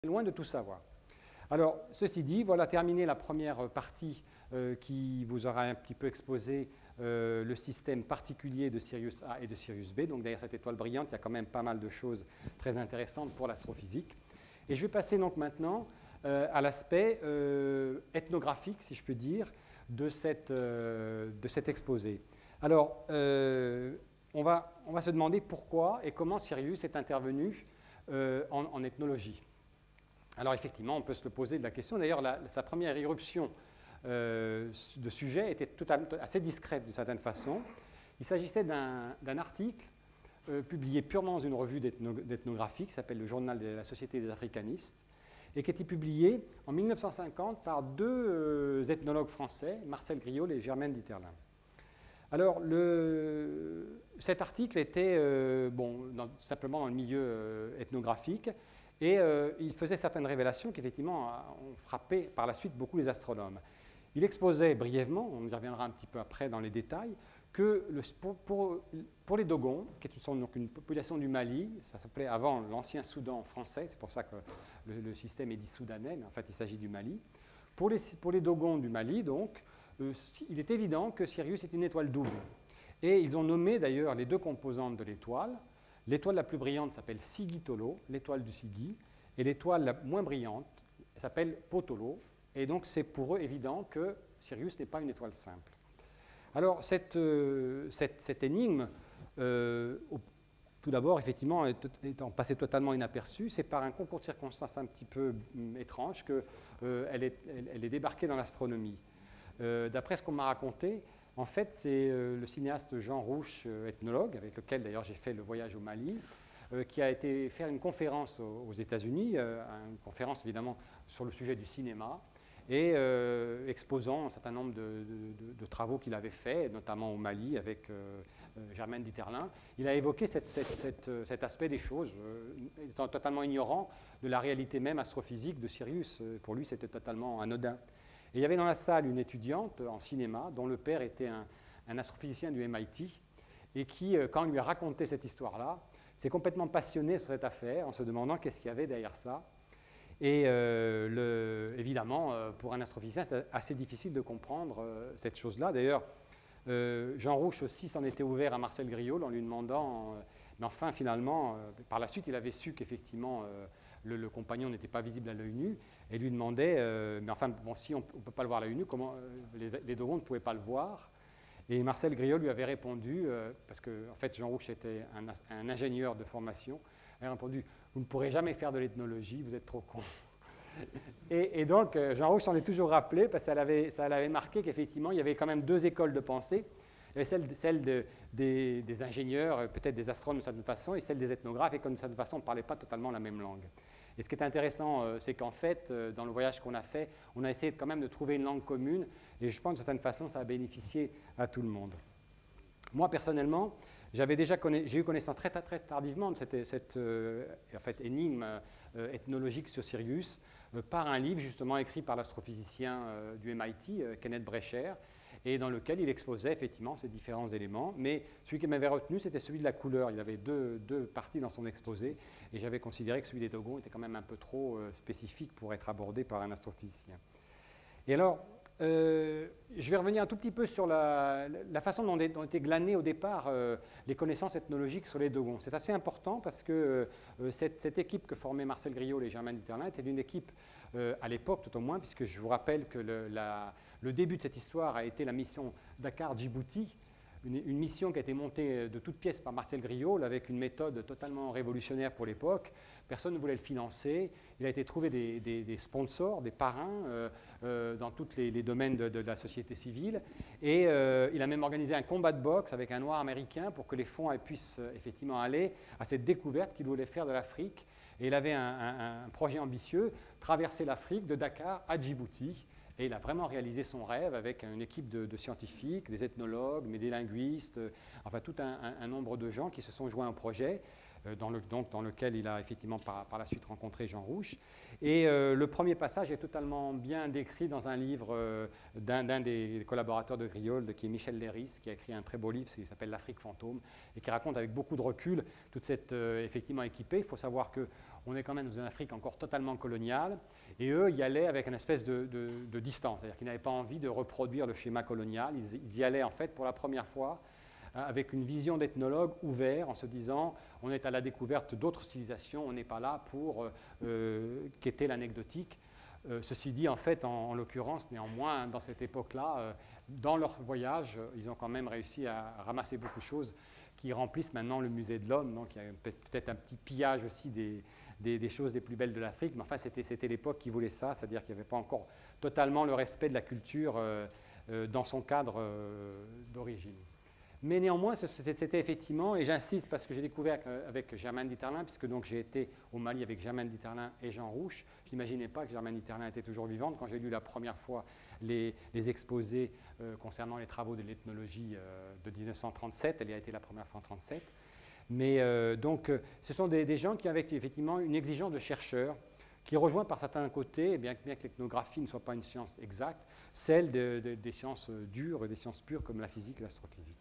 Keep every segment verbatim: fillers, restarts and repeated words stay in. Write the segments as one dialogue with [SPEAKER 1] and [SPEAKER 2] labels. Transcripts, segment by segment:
[SPEAKER 1] loin de tout savoir. Alors, ceci dit, voilà terminé la première partie euh, qui vous aura un petit peu exposé euh, le système particulier de Sirius A et de Sirius B. Donc derrière cette étoile brillante, il y a quand même pas mal de choses très intéressantes pour l'astrophysique. Et je vais passer donc maintenant euh, à l'aspect euh, ethnographique, si je peux dire, de, cette, euh, de cet exposé. Alors, euh, on, va, on va se demander pourquoi et comment Sirius est intervenu euh, en, en ethnologie. Alors effectivement, on peut se poser de la question. D'ailleurs, sa première irruption euh, de sujet était tout à, assez discrète d'une certaine façon. Il s'agissait d'un article euh, publié purement dans une revue d'ethnographie qui s'appelle le Journal de la Société des Africanistes et qui a été publié en mille neuf cent cinquante par deux euh, ethnologues français, Marcel Griaule et Germaine Dieterlen. Alors, le, cet article était euh, bon, dans, simplement dans le milieu euh, ethnographique. Et euh, il faisait certaines révélations qui, effectivement, ont frappé par la suite beaucoup les astronomes. Il exposait brièvement, on y reviendra un petit peu après dans les détails, que le, pour, pour, pour les Dogons, qui sont donc une population du Mali, ça s'appelait avant l'ancien Soudan français, c'est pour ça que le, le système est dit soudanais, mais en fait il s'agit du Mali. Pour les, pour les Dogons du Mali, donc, euh, il est évident que Sirius est une étoile double. Et ils ont nommé d'ailleurs les deux composantes de l'étoile. L'étoile la plus brillante s'appelle Sigitolo, l'étoile du Sigi, et l'étoile la moins brillante s'appelle Potolo. Et donc, c'est pour eux évident que Sirius n'est pas une étoile simple. Alors, cette, euh, cette, cette énigme, euh, au, tout d'abord, effectivement, étant passée totalement inaperçue, c'est par un concours de circonstances un petit peu hum, étrange qu'elle euh, est, elle, elle est débarquée dans l'astronomie. Euh, D'après ce qu'on m'a raconté, en fait, c'est euh, le cinéaste Jean Rouch, euh, ethnologue, avec lequel d'ailleurs j'ai fait le voyage au Mali, euh, qui a été faire une conférence aux, aux États-Unis, euh, une conférence évidemment sur le sujet du cinéma, et euh, exposant un certain nombre de, de, de travaux qu'il avait faits, notamment au Mali avec euh, euh, Germaine Dieterlen. Il a évoqué cette, cette, cette, cet aspect des choses, euh, étant totalement ignorant de la réalité même astrophysique de Sirius. Pour lui, c'était totalement anodin. Et il y avait dans la salle une étudiante en cinéma dont le père était un, un astrophysicien du M I T et qui, quand on lui a raconté cette histoire-là, s'est complètement passionné sur cette affaire en se demandant qu'est-ce qu'il y avait derrière ça. Et euh, le, évidemment, pour un astrophysicien, c'est assez difficile de comprendre euh, cette chose-là. D'ailleurs, euh, Jean Rouch aussi s'en était ouvert à Marcel Griaule en lui demandant, euh, mais enfin, finalement, euh, par la suite, il avait su qu'effectivement, euh, Le, le compagnon n'était pas visible à l'œil nu, et lui demandait, euh, mais enfin, bon, si on ne peut pas le voir à l'œil nu, comment euh, les, les Dogons ne pouvaient pas le voir. Et Marcel Griaule lui avait répondu, euh, parce que en fait, Jean Rouch était un, un ingénieur de formation, il a répondu, vous ne pourrez jamais faire de l'ethnologie, vous êtes trop con. et, et donc, Jean Rouch s'en est toujours rappelé, parce que ça l'avait, ça l'avait marqué qu'effectivement, il y avait quand même deux écoles de pensée. Il y avait celle, celle de, des, des ingénieurs, peut-être des astronomes de certaine façon, et celle des ethnographes, et comme de certaine façon, on ne parlait pas totalement la même langue. Et ce qui est intéressant, euh, c'est qu'en fait, euh, dans le voyage qu'on a fait, on a essayé quand même de trouver une langue commune, et je pense que de certaine façon, ça a bénéficié à tout le monde. Moi, personnellement, j'avais déjà conna... j'ai eu connaissance très, très tardivement de cette, cette euh, en fait, énigme euh, ethnologique sur Sirius, euh, par un livre justement écrit par l'astrophysicien euh, du M I T, euh, Kenneth Brecher, et dans lequel il exposait effectivement ces différents éléments. Mais celui qui m'avait retenu, c'était celui de la couleur. Il y avait deux, deux parties dans son exposé, et j'avais considéré que celui des Dogons était quand même un peu trop euh, spécifique pour être abordé par un astrophysicien. Et alors, euh, je vais revenir un tout petit peu sur la, la façon dont, dont étaient glanées au départ euh, les connaissances ethnologiques sur les Dogons. C'est assez important parce que euh, cette, cette équipe que formaient Marcel Griaule et Germaine Dieterlen était une équipe, euh, à l'époque tout au moins, puisque je vous rappelle que le, la, le début de cette histoire a été la mission Dakar-Djibouti, une, une mission qui a été montée de toutes pièces par Marcel Griaule avec une méthode totalement révolutionnaire pour l'époque. Personne ne voulait le financer. Il a été trouvé des, des, des sponsors, des parrains euh, euh, dans tous les, les domaines de, de la société civile. Et euh, il a même organisé un combat de boxe avec un noir américain pour que les fonds puissent euh, effectivement aller à cette découverte qu'il voulait faire de l'Afrique. Et il avait un, un, un projet ambitieux, traverser l'Afrique de Dakar à Djibouti. Et il a vraiment réalisé son rêve avec une équipe de, de scientifiques, des ethnologues, mais des linguistes, euh, enfin tout un, un, un nombre de gens qui se sont joints au projet, euh, dans, le, donc, dans lequel il a effectivement par, par la suite rencontré Jean Rouch. Et euh, le premier passage est totalement bien décrit dans un livre euh, d'un, d'un des collaborateurs de Griaule, qui est Michel Léris, qui a écrit un très beau livre qui s'appelle L'Afrique fantôme, et qui raconte avec beaucoup de recul toute cette euh, effectivement équipée. Il faut savoir que on est quand même dans une Afrique encore totalement coloniale, et eux y allaient avec une espèce de, de, de distance, c'est-à-dire qu'ils n'avaient pas envie de reproduire le schéma colonial, ils, ils y allaient en fait pour la première fois avec une vision d'ethnologue ouvert, en se disant on est à la découverte d'autres civilisations, on n'est pas là pour euh, quêter l'anecdotique. Euh, ceci dit, en fait, en, en l'occurrence, néanmoins, dans cette époque-là, euh, dans leur voyage, ils ont quand même réussi à ramasser beaucoup de choses qui remplissent maintenant le musée de l'homme. Donc il y a peut-être un petit pillage aussi des, des, des choses les plus belles de l'Afrique, mais enfin c'était, c'était l'époque qui voulait ça, c'est-à-dire qu'il n'y avait pas encore totalement le respect de la culture euh, euh, dans son cadre euh, d'origine. Mais néanmoins, c'était effectivement, et j'insiste parce que j'ai découvert avec Germaine Dieterlen, puisque donc j'ai été au Mali avec Germaine Dieterlen et Jean Rouch, je n'imaginais pas que Germaine Dieterlen était toujours vivante. Quand j'ai lu la première fois les, les exposés euh, concernant les travaux de l'ethnologie euh, de mille neuf cent trente-sept, elle y a été la première fois en mille neuf cent trente-sept. Mais euh, donc, euh, ce sont des, des gens qui avaient effectivement une exigence de chercheurs, qui rejoint par certains côtés, bien, bien que l'ethnographie ne soit pas une science exacte, celle de, de, des sciences dures, des sciences pures comme la physique et l'astrophysique.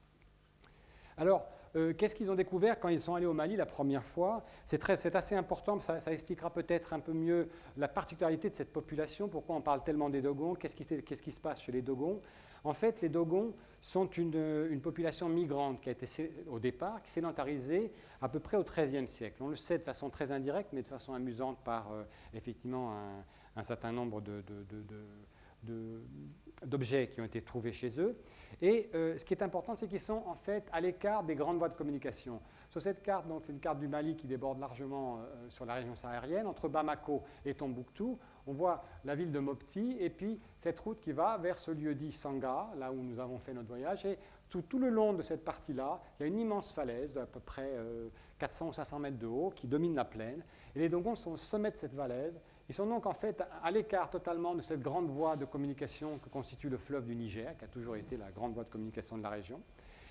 [SPEAKER 1] Alors, euh, qu'est-ce qu'ils ont découvert quand ils sont allés au Mali la première fois? C'est assez important, ça, ça expliquera peut-être un peu mieux la particularité de cette population, pourquoi on parle tellement des Dogons, qu'est-ce qui, qu'est-ce qui se passe chez les Dogons. En fait, les Dogons sont une, une population migrante qui a été, au départ, qui s'est sédentarisée à peu près au treizième siècle. On le sait de façon très indirecte, mais de façon amusante par, euh, effectivement, un, un certain nombre de... de, de, de d'objets qui ont été trouvés chez eux. Et euh, ce qui est important, c'est qu'ils sont en fait à l'écart des grandes voies de communication. Sur cette carte, donc c'est une carte du Mali qui déborde largement euh, sur la région saharienne, entre Bamako et Tombouctou. On voit la ville de Mopti et puis cette route qui va vers ce lieu dit Sanga, là où nous avons fait notre voyage. Et tout, tout le long de cette partie-là, il y a une immense falaise d'à peu près euh, quatre cents ou cinq cents mètres de haut qui domine la plaine. Et les Dogons sont au sommet de cette falaise. Ils sont donc en fait à l'écart totalement de cette grande voie de communication que constitue le fleuve du Niger, qui a toujours été la grande voie de communication de la région.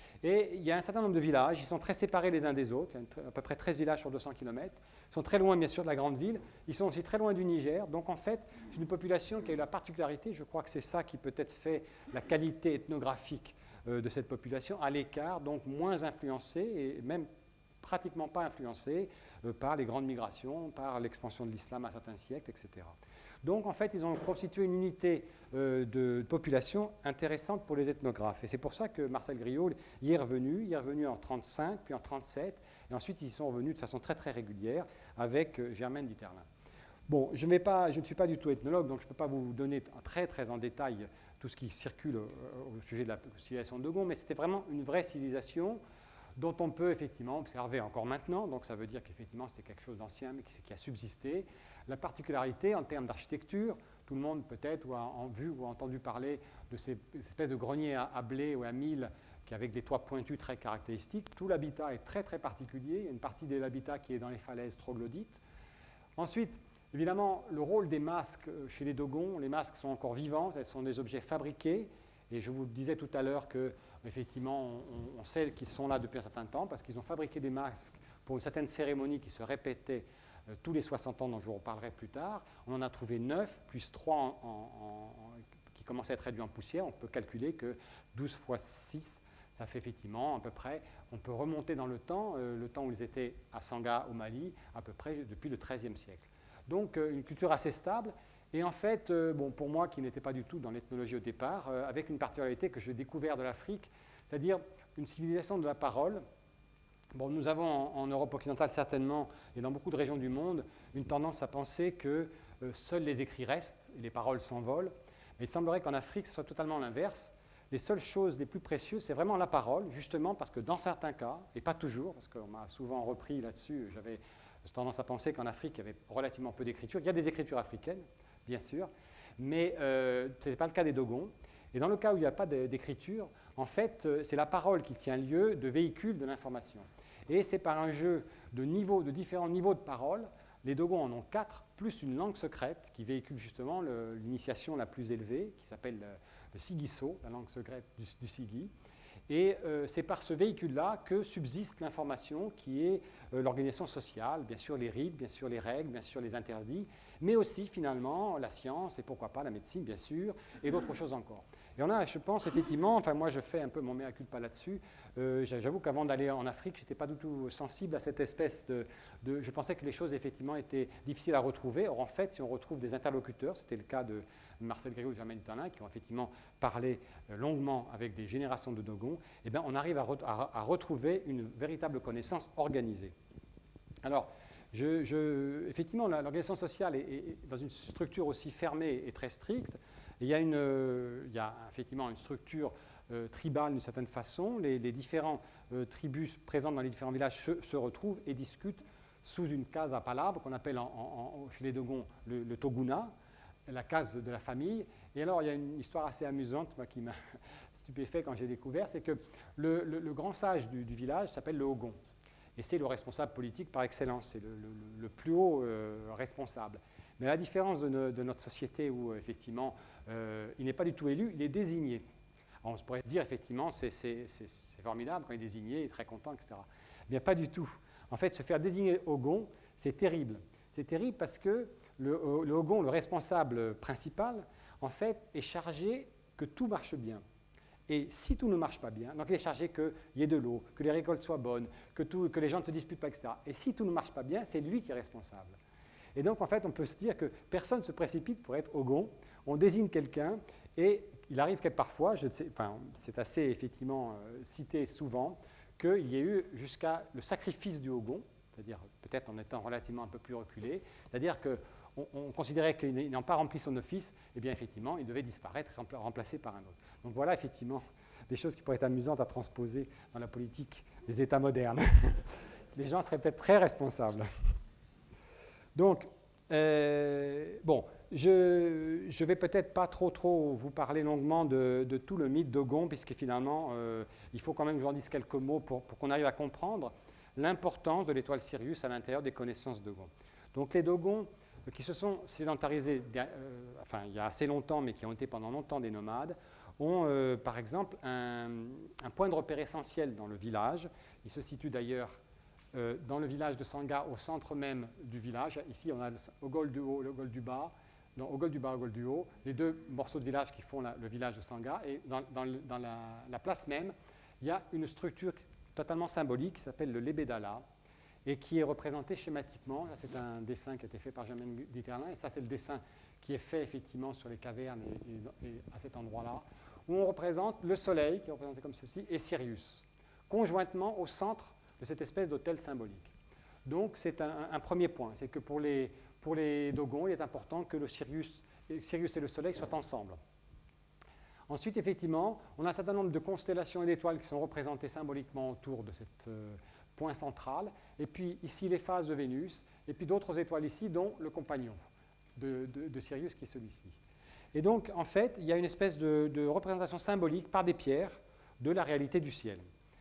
[SPEAKER 1] Et il y a un certain nombre de villages, ils sont très séparés les uns des autres, il y a à peu près treize villages sur deux cents kilomètres. Ils sont très loin bien sûr de la grande ville, ils sont aussi très loin du Niger. Donc en fait, c'est une population qui a eu la particularité, je crois que c'est ça qui peut-être fait la qualité ethnographique euh, de cette population, à l'écart, donc moins influencée et même pratiquement pas influencée euh, par les grandes migrations, par l'expansion de l'islam à certains siècles, et cetera. Donc, en fait, ils ont constitué une unité euh, de population intéressante pour les ethnographes. Et c'est pour ça que Marcel Griault y est revenu. Il est revenu en trente-cinq, puis en trente-sept, et ensuite ils sont revenus de façon très très régulière avec euh, Germaine Dieterlen. Bon, je, vais pas, je ne suis pas du tout ethnologue, donc je ne peux pas vous donner très très en détail tout ce qui circule au, au sujet de la civilisation de Dogon, mais c'était vraiment une vraie civilisation dont on peut effectivement observer encore maintenant, donc ça veut dire qu'effectivement c'était quelque chose d'ancien mais qui, qui a subsisté. La particularité en termes d'architecture, tout le monde peut-être ou a en vu ou a entendu parler de ces espèces de greniers à, à blé ou à mil qui avec des toits pointus très caractéristiques. Tout l'habitat est très très particulier, il y a une partie de l'habitat qui est dans les falaises troglodytes. Ensuite, évidemment, le rôle des masques chez les Dogons, les masques sont encore vivants, ce sont des objets fabriqués, et je vous disais tout à l'heure que effectivement, on, on sait qu'ils sont là depuis un certain temps parce qu'ils ont fabriqué des masques pour une certaine cérémonie qui se répétait euh, tous les soixante ans, dont je vous reparlerai plus tard. On en a trouvé neuf, plus trois en, en, en, qui commençaient à être réduits en poussière. On peut calculer que douze fois six, ça fait effectivement à peu près, on peut remonter dans le temps, euh, le temps où ils étaient à Sanga, au Mali, à peu près depuis le treizième siècle. Donc, euh, une culture assez stable. Et en fait, euh, bon, pour moi qui n'étais pas du tout dans l'ethnologie au départ, euh, avec une particularité que j'ai découvert de l'Afrique, c'est-à-dire une civilisation de la parole. Bon, nous avons en, en Europe occidentale certainement, et dans beaucoup de régions du monde, une tendance à penser que euh, seuls les écrits restent et les paroles s'envolent. Mais il semblerait qu'en Afrique, ce soit totalement l'inverse. Les seules choses les plus précieuses, c'est vraiment la parole, justement parce que dans certains cas, et pas toujours, parce qu'on m'a souvent repris là-dessus, j'avais tendance à penser qu'en Afrique, il y avait relativement peu d'écritures. Il y a des écritures africaines, bien sûr, mais euh, ce n'est pas le cas des Dogons. Et dans le cas où il n'y a pas d'écriture, en fait, c'est la parole qui tient lieu de véhicule de l'information. Et c'est par un jeu de, niveaux, de différents niveaux de parole. Les Dogons en ont quatre, plus une langue secrète qui véhicule justement l'initiation la plus élevée, qui s'appelle le, le Sigiso, la langue secrète du, du Sigi. Et euh, c'est par ce véhicule-là que subsiste l'information qui est euh, l'organisation sociale, bien sûr les rites, bien sûr les règles, bien sûr les interdits, mais aussi finalement la science et pourquoi pas la médecine, bien sûr, et d'autres choses encore. Et on a, je pense, effectivement, enfin moi je fais un peu mon mea culpa là-dessus, euh, j'avoue qu'avant d'aller en Afrique, je n'étais pas du tout sensible à cette espèce de, de... Je pensais que les choses, effectivement, étaient difficiles à retrouver. Or, en fait, si on retrouve des interlocuteurs, c'était le cas de Marcel Grégoire et Germaine Tanin, qui ont effectivement parlé longuement avec des générations de Dogons, eh bien, on arrive à, re à, à retrouver une véritable connaissance organisée. Alors, je, je, effectivement, l'organisation sociale est, est dans une structure aussi fermée et très stricte. Et il, y a une, euh, il y a effectivement une structure euh, tribale d'une certaine façon. Les, les différents euh, tribus présentes dans les différents villages se, se retrouvent et discutent sous une case à palabres qu'on appelle en, en, en, chez les Dogons le, le toguna, la case de la famille. Et alors, il y a une histoire assez amusante moi, qui m'a stupéfait quand j'ai découvert, c'est que le, le, le grand sage du, du village s'appelle le Hogon. Et c'est le responsable politique par excellence, c'est le, le, le plus haut euh, responsable. Mais à la différence de, no, de notre société où, effectivement, euh, il n'est pas du tout élu, il est désigné. Alors, on se pourrait dire, effectivement, c'est formidable quand il est désigné, il est très content, et cetera. Mais pas du tout. En fait, se faire désigner Hogon, c'est terrible. C'est terrible parce que le, le Hogon, le responsable principal, en fait, est chargé que tout marche bien. Et si tout ne marche pas bien, donc il est chargé qu'il y ait de l'eau, que les récoltes soient bonnes, que, tout, que les gens ne se disputent pas, et cetera. Et si tout ne marche pas bien, c'est lui qui est responsable. Et donc, en fait, on peut se dire que personne ne se précipite pour être Hogon. On désigne quelqu'un et il arrive que parfois, enfin, c'est assez effectivement euh, cité souvent, qu'il y ait eu jusqu'à le sacrifice du Hogon, c'est-à-dire peut-être en étant relativement un peu plus reculé, c'est-à-dire qu'on on considérait qu'il n'ayant pas rempli son office, eh bien effectivement, il devait disparaître, remplacé par un autre. Donc voilà effectivement des choses qui pourraient être amusantes à transposer dans la politique des États modernes. Les gens seraient peut-être très responsables. Donc, euh, bon, je ne vais peut-être pas trop, trop vous parler longuement de, de tout le mythe d'Hogon, puisque finalement, euh, il faut quand même que je vous en dise quelques mots pour, pour qu'on arrive à comprendre l'importance de l'étoile Sirius à l'intérieur des connaissances Dogon. Donc les Dogons, euh, qui se sont sédentarisés euh, enfin, il y a assez longtemps, mais qui ont été pendant longtemps des nomades, ont euh, par exemple un, un point de repère essentiel dans le village. Il se situe d'ailleurs Euh, dans le village de Sanga, au centre même du village. Ici, on a le, au Gol du haut, le Gol du bas, non, au Gol du bas, au Gol du haut, les deux morceaux de village qui font la, le village de Sanga. Et dans, dans, le, dans la, la place même, il y a une structure totalement symbolique qui s'appelle le Lebedala et qui est représentée schématiquement. C'est un dessin qui a été fait par Germaine Dieterlin, et ça, c'est le dessin qui est fait effectivement sur les cavernes et, et, et à cet endroit-là, où on représente le Soleil, qui est représenté comme ceci, et Sirius, conjointement au centre de cette espèce d'hôtel symbolique. Donc c'est un, un premier point, c'est que pour les, pour les Dogons, il est important que le Sirius, Sirius et le Soleil soient ensemble. Ensuite, effectivement, on a un certain nombre de constellations et d'étoiles qui sont représentées symboliquement autour de ce euh, point central, et puis ici les phases de Vénus, et puis d'autres étoiles ici, dont le compagnon de, de, de Sirius qui est celui-ci. Et donc, en fait, il y a une espèce de, de représentation symbolique par des pierres de la réalité du ciel.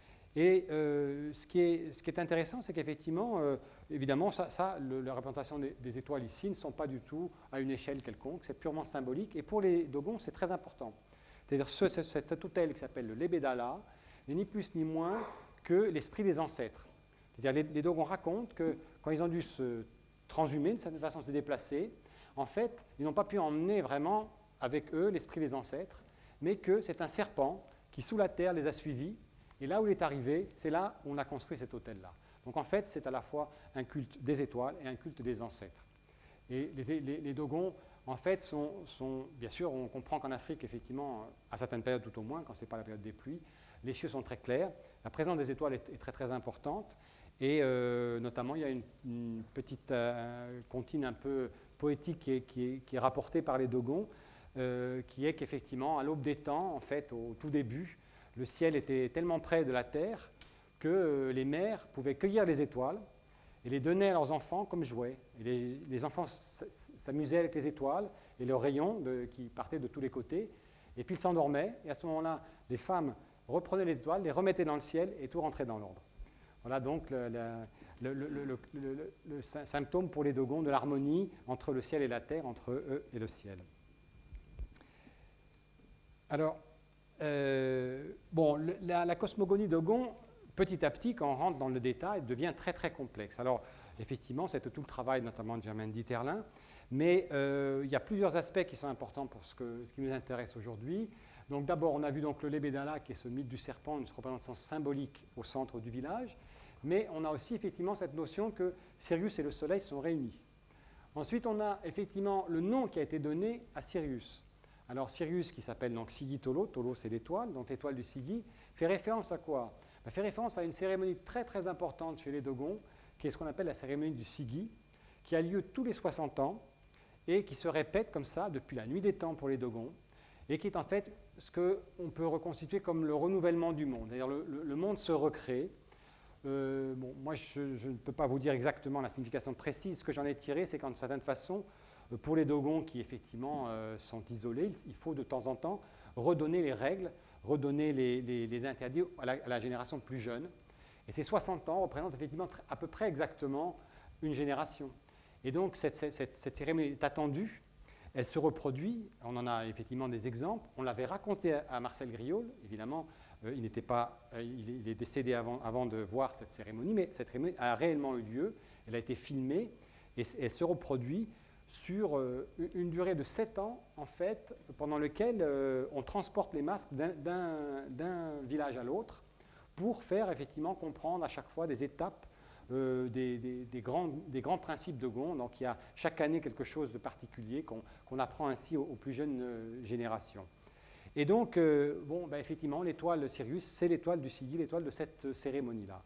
[SPEAKER 1] Et euh, ce, qui est, ce qui est intéressant, c'est qu'effectivement, euh, évidemment, ça, ça le, la représentation des, des étoiles ici ne sont pas du tout à une échelle quelconque, c'est purement symbolique. Et pour les Dogons, c'est très important. C'est-à-dire ce, cet, cet hôtel qui s'appelle le Lebedala n'est ni plus ni moins que l'esprit des ancêtres. C'est-à-dire les, les Dogons racontent que quand ils ont dû se transhumer, d'une certaine façon se déplacer, en fait, ils n'ont pas pu emmener vraiment avec eux l'esprit des ancêtres, mais que c'est un serpent qui, sous la terre, les a suivis. Et là où il est arrivé, c'est là où on a construit cet hôtel-là. Donc en fait, c'est à la fois un culte des étoiles et un culte des ancêtres. Et les, les, les Dogons, en fait, sont, sont, bien sûr, on comprend qu'en Afrique, effectivement, à certaines périodes tout au moins, quand ce n'est pas la période des pluies, les cieux sont très clairs, la présence des étoiles est, est très très importante, et euh, notamment, il y a une, une petite euh, comptine un peu poétique qui est, qui est, qui est rapportée par les Dogons, euh, qui est qu'effectivement, à l'aube des temps, en fait, au tout début, le ciel était tellement près de la terre que euh, les mères pouvaient cueillir les étoiles et les donner à leurs enfants comme jouets. Et les, les enfants s'amusaient avec les étoiles et leurs rayons de, qui partaient de tous les côtés. Et puis ils s'endormaient. Et à ce moment-là, les femmes reprenaient les étoiles, les remettaient dans le ciel et tout rentrait dans l'ordre. Voilà donc le, le, le, le, le, le, le symptôme pour les Dogons de l'harmonie entre le ciel et la terre, entre eux et le ciel. Alors, Euh, bon, la, la cosmogonie Dogon petit à petit, quand on rentre dans le détail, devient très très complexe. Alors, effectivement, c'est tout le travail notamment de Germaine Dieterlen, mais euh, il y a plusieurs aspects qui sont importants pour ce, que, ce qui nous intéresse aujourd'hui. Donc d'abord, on a vu donc le Lebedala, qui est ce mythe du serpent, une représentation symbolique au centre du village, mais on a aussi effectivement cette notion que Sirius et le Soleil sont réunis. Ensuite, on a effectivement le nom qui a été donné à Sirius. Alors Sirius, qui s'appelle donc Sigi Tolo, Tolo c'est l'étoile, donc l'étoile du Sigi, fait référence à quoi? Ben, fait référence à une cérémonie très très importante chez les Dogons, qui est ce qu'on appelle la cérémonie du Sigi, qui a lieu tous les soixante ans et qui se répète comme ça depuis la nuit des temps pour les Dogons, et qui est en fait ce qu'on peut reconstituer comme le renouvellement du monde. C'est-à-dire le, le, le monde se recrée. Euh, bon, moi, je, je ne peux pas vous dire exactement la signification précise. Ce que j'en ai tiré, c'est qu'en certaine façon, pour les Dogons qui effectivement euh, sont isolés, il faut de temps en temps redonner les règles, redonner les, les, les interdits à la, à la génération plus jeune. Et ces soixante ans représentent effectivement à peu près exactement une génération. Et donc cette, cette, cette cérémonie est attendue. Elle se reproduit, on en a effectivement des exemples. On l'avait raconté à Marcel Griaule, évidemment, euh, il, n'était pas, euh, il est décédé avant, avant de voir cette cérémonie, mais cette cérémonie a réellement eu lieu, elle a été filmée, et elle se reproduit sur euh, une durée de sept ans, en fait, pendant lequel euh, on transporte les masques d'un village à l'autre pour faire effectivement comprendre à chaque fois des étapes Euh, des, des, des, grands, des grands principes de Gon. Donc il y a chaque année quelque chose de particulier qu'on qu'on apprend ainsi aux, aux plus jeunes euh, générations. Et donc, euh, bon, ben, effectivement, l'étoile Sirius, c'est l'étoile du Sigi, l'étoile de cette cérémonie-là.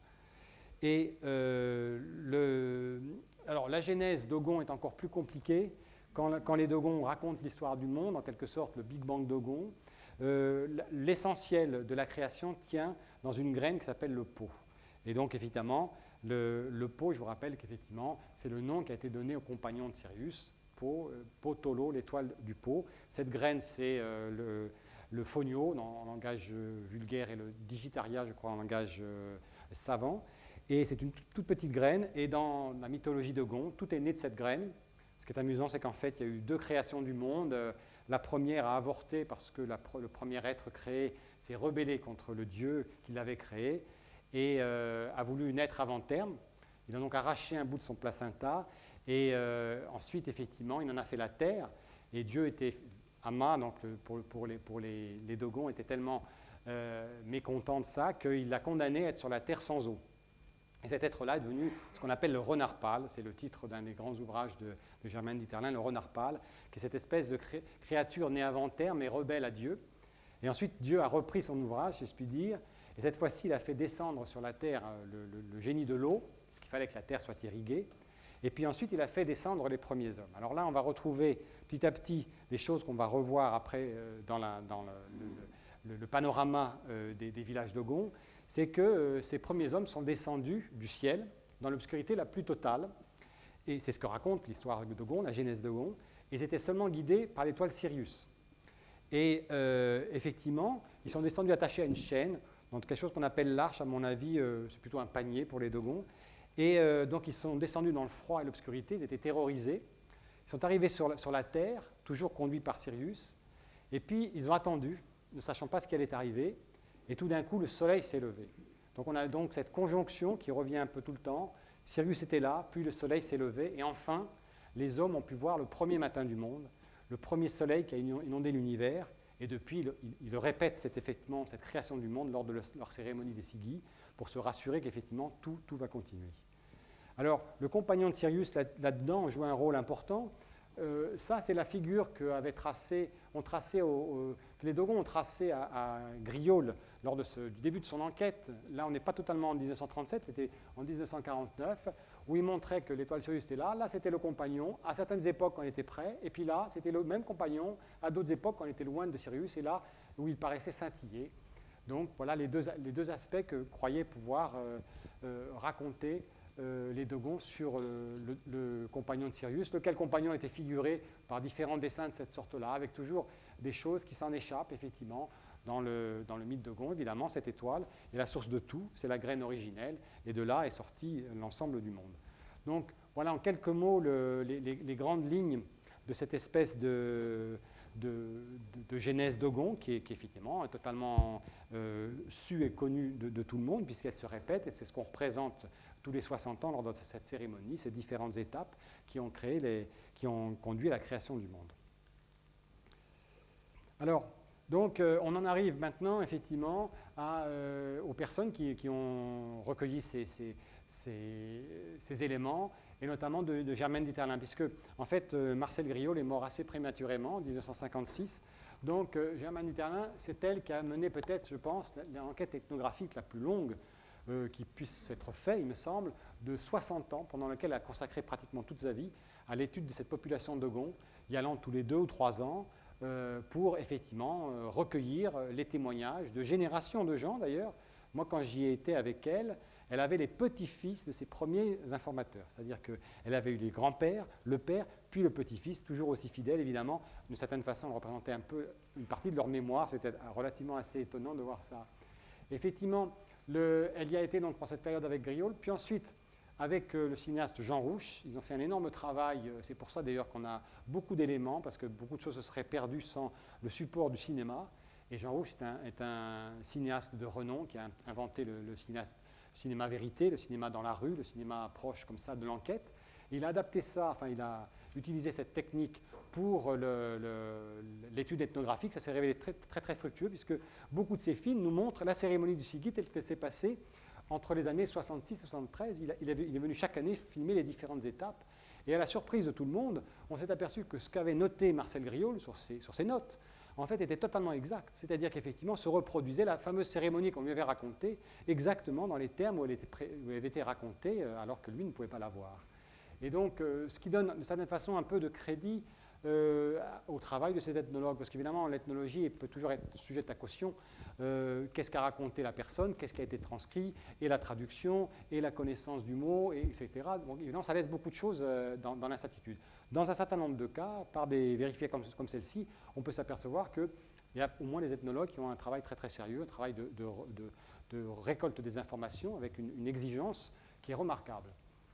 [SPEAKER 1] Et euh, le, alors, la genèse d'Ogon est encore plus compliquée. Quand, quand les Dogons racontent l'histoire du monde, en quelque sorte le Big Bang d'Ogon, euh, l'essentiel de la création tient dans une graine qui s'appelle le pot. Et donc, évidemment, Le, le pot, je vous rappelle qu'effectivement, c'est le nom qui a été donné au compagnon de Sirius, pot, euh, pot Tolo, l'étoile du pot. Cette graine, c'est euh, le, le fonio, dans, en langage euh, vulgaire, et le digitaria, je crois, en langage euh, savant. Et c'est une toute, toute petite graine, et dans la mythologie de Gon, tout est né de cette graine. Ce qui est amusant, c'est qu'en fait, il y a eu deux créations du monde. Euh, la première a avorté parce que la, le premier être créé s'est rebellé contre le Dieu qui l'avait créé, et euh, a voulu naître avant terme. Il a donc arraché un bout de son placenta, et euh, ensuite, effectivement, il en a fait la terre, et Dieu était, Amma, donc pour, pour, les, pour les, les Dogons, était tellement euh, mécontent de ça qu'il l'a condamné à être sur la terre sans eau. Et cet être-là est devenu ce qu'on appelle le renard pâle, c'est le titre d'un des grands ouvrages de, de Germaine Dieterlen, le renard pâle, qui est cette espèce de cré, créature née avant terme mais rebelle à Dieu. Et ensuite, Dieu a repris son ouvrage, si je puis dire. Et cette fois-ci, il a fait descendre sur la terre le, le, le génie de l'eau, parce qu'il fallait que la terre soit irriguée. Et puis ensuite, il a fait descendre les premiers hommes. Alors là, on va retrouver petit à petit des choses qu'on va revoir après euh, dans, la, dans le, le, le panorama euh, des, des villages d'Ogon. C'est que euh, ces premiers hommes sont descendus du ciel dans l'obscurité la plus totale. Et c'est ce que raconte l'histoire d'Ogon, la genèse d'Ogon. Ils étaient seulement guidés par l'étoile Sirius. Et euh, effectivement, ils sont descendus attachés à une chaîne, donc quelque chose qu'on appelle l'arche, à mon avis, euh, c'est plutôt un panier pour les Dogons. Et euh, donc ils sont descendus dans le froid et l'obscurité, ils étaient terrorisés. Ils sont arrivés sur la, sur la terre, toujours conduits par Sirius. Et puis ils ont attendu, ne sachant pas ce qui allait arriver. Et tout d'un coup, le soleil s'est levé. Donc on a donc cette conjonction qui revient un peu tout le temps. Sirius était là, puis le soleil s'est levé. Et enfin, les hommes ont pu voir le premier matin du monde, le premier soleil qui a inondé l'univers. Et depuis, ils le répètent cet effectivement, cette création du monde lors de leur cérémonie des Sigi, pour se rassurer qu'effectivement tout, tout va continuer. Alors, le compagnon de Sirius, là-dedans, joue un rôle important. Euh, ça, c'est la figure qu'avaient tracé, ont tracé au, au, que les Dogons ont tracé à, à Griaule lors de ce, du début de son enquête. Là, on n'est pas totalement en mille neuf cent trente-sept, c'était en mille neuf cent quarante-neuf, où il montrait que l'étoile Sirius était là. Là, c'était le compagnon. À certaines époques, on était près. Et puis là, c'était le même compagnon. À d'autres époques, on était loin de Sirius. Et là, où il paraissait scintiller. Donc, voilà les deux, les deux aspects que croyaient pouvoir euh, euh, raconter euh, les Dogons sur euh, le, le compagnon de Sirius, lequel compagnon était figuré par différents dessins de cette sorte-là, avec toujours des choses qui s'en échappent, effectivement, dans le, dans le mythe de Gon, évidemment, cette étoile est la source de tout, c'est la graine originelle, et de là est sorti l'ensemble du monde. Donc, voilà en quelques mots le, les, les, les grandes lignes de cette espèce de, de, de, de genèse d'Ogon, qui est, qui est effectivement totalement euh, su et connu de, de tout le monde, puisqu'elle se répète, et c'est ce qu'on représente tous les soixante ans lors de cette cérémonie, ces différentes étapes qui ont, créé les, qui ont conduit à la création du monde. Alors, donc, euh, on en arrive maintenant, effectivement, à, euh, aux personnes qui, qui ont recueilli ces, ces, ces, ces éléments, et notamment de, de Germaine d'Iterlin, puisque, en fait, euh, Marcel Griaule est mort assez prématurément, en mille neuf cent cinquante-six. Donc, euh, Germaine d'Iterlin, c'est elle qui a mené peut-être, je pense, l'enquête ethnographique la plus longue euh, qui puisse être faite, il me semble, de soixante ans, pendant laquelle elle a consacré pratiquement toute sa vie à l'étude de cette population d'Ogon, y allant tous les deux ou trois ans, Euh, pour effectivement euh, recueillir les témoignages de générations de gens d'ailleurs. Moi, quand j'y ai été avec elle, elle avait les petits-fils de ses premiers informateurs. C'est-à-dire qu'elle avait eu les grands-pères, le père, puis le petit-fils, toujours aussi fidèle évidemment. D'une certaine façon, elle représentait un peu une partie de leur mémoire. C'était relativement assez étonnant de voir ça. Effectivement, le, elle y a été donc, pour cette période avec Griaule, puis ensuite avec le cinéaste Jean Rouch. Ils ont fait un énorme travail, c'est pour ça d'ailleurs qu'on a beaucoup d'éléments, parce que beaucoup de choses se seraient perdues sans le support du cinéma. Et Jean Rouch est un, est un cinéaste de renom qui a inventé le, le cinéaste, cinéma vérité, le cinéma dans la rue, le cinéma proche comme ça de l'enquête. Il a adapté ça, enfin il a utilisé cette technique pour l'étude ethnographique. Ça s'est révélé très, très très fructueux, puisque beaucoup de ces films nous montrent la cérémonie du Sigit telle qu'elle s'est passée entre les années soixante-six et soixante-treize. Il, a, il, avait, il est venu chaque année filmer les différentes étapes. Et à la surprise de tout le monde, on s'est aperçu que ce qu'avait noté Marcel Griaule sur ses, sur ses notes, en fait, était totalement exact. C'est-à-dire qu'effectivement, se reproduisait la fameuse cérémonie qu'on lui avait racontée exactement dans les termes où elle, était pré, où elle avait été racontée, alors que lui ne pouvait pas la voir. Et donc, euh, ce qui donne de certaine façon un peu de crédit euh, au travail de ces ethnologues, parce qu'évidemment, l'ethnologie peut toujours être sujette à caution. Euh, qu'est-ce qu'a raconté la personne, qu'est-ce qui a été transcrit, et la traduction, et la connaissance du mot, et, etc. Donc, évidemment, ça laisse beaucoup de choses euh, dans, dans l'incertitude. Dans un certain nombre de cas, par des vérifiés comme, comme celle-ci, on peut s'apercevoir qu'il y a au moins des ethnologues qui ont un travail très très sérieux, un travail de, de, de, de récolte des informations avec une, une exigence qui est remarquable.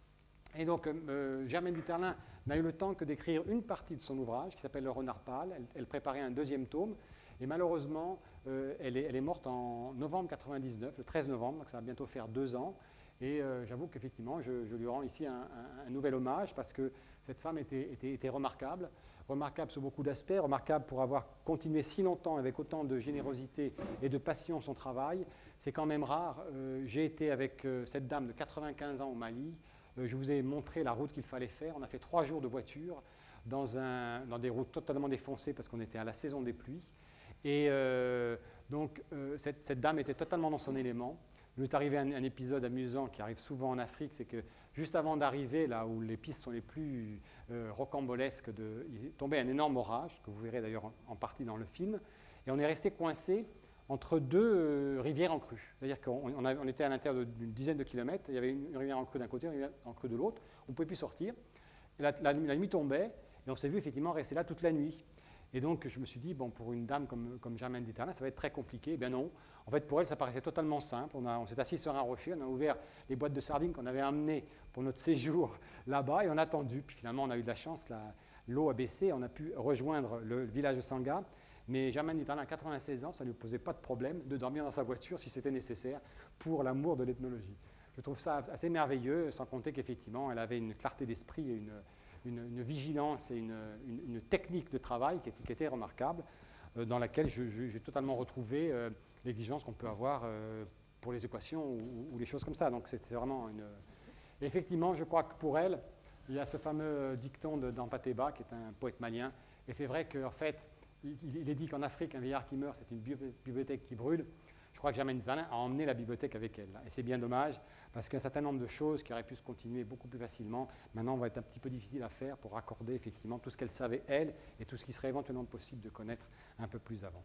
[SPEAKER 1] Et donc, euh, Germaine d'Iterlin n'a eu le temps que d'écrire une partie de son ouvrage, qui s'appelle Le Renard pâle. Elle, elle préparait un deuxième tome, et malheureusement, euh, elle, est, elle est morte en novembre quatre-vingt-dix-neuf, le treize novembre, donc ça va bientôt faire deux ans. Et euh, j'avoue qu'effectivement, je, je lui rends ici un, un, un nouvel hommage, parce que cette femme était, était, était remarquable, remarquable sous beaucoup d'aspects, remarquable pour avoir continué si longtemps avec autant de générosité et de passion son travail. C'est quand même rare. Euh, j'ai été avec euh, cette dame de quatre-vingt-quinze ans au Mali. Euh, je vous ai montré la route qu'il fallait faire. On a fait trois jours de voiture dans, un, dans des routes totalement défoncées parce qu'on était à la saison des pluies. Et euh, donc, euh, cette, cette dame était totalement dans son élément. Il est arrivé un, un épisode amusant qui arrive souvent en Afrique, c'est que juste avant d'arriver là où les pistes sont les plus euh, rocambolesques, de, il est tombé un énorme orage, que vous verrez d'ailleurs en, en partie dans le film, et on est resté coincé entre deux euh, rivières en crue. C'est-à-dire qu'on on on était à l'intérieur d'une dizaine de kilomètres, il y avait une, une rivière en crue d'un côté, une rivière en crue de l'autre, on ne pouvait plus sortir. Et la, la, la nuit tombait, et on s'est vu effectivement rester là toute la nuit. Et donc, je me suis dit, bon, pour une dame comme, comme Germaine d'Iterlin, ça va être très compliqué. Eh bien non. En fait, pour elle, ça paraissait totalement simple. On, on s'est assis sur un rocher, on a ouvert les boîtes de sardines qu'on avait amenées pour notre séjour là-bas, et on a attendu. Puis finalement, on a eu de la chance, l'eau a baissé, on a pu rejoindre le village de Sanga. Mais Germaine d'Iterlin, à quatre-vingt-seize ans, ça ne lui posait pas de problème de dormir dans sa voiture si c'était nécessaire pour l'amour de l'ethnologie. Je trouve ça assez merveilleux, sans compter qu'effectivement, elle avait une clarté d'esprit et une... Une, une vigilance et une, une, une technique de travail qui était, qui était remarquable, euh, dans laquelle j'ai totalement retrouvé euh, l'exigence qu'on peut avoir euh, pour les équations ou, ou les choses comme ça. Donc c'est vraiment une... Effectivement, je crois que pour elle, il y a ce fameux dicton d'Ampateba, qui est un poète malien, et c'est vrai qu'en fait, il, il est dit qu'en Afrique, un vieillard qui meurt, c'est une bibliothèque qui brûle. Je crois que Germaine d'Iterlin a emmené la bibliothèque avec elle. Et c'est bien dommage, parce qu'un certain nombre de choses qui auraient pu se continuer beaucoup plus facilement, maintenant vont être un petit peu difficiles à faire pour raccorder effectivement tout ce qu'elle savait, elle, et tout ce qui serait éventuellement possible de connaître un peu plus avant.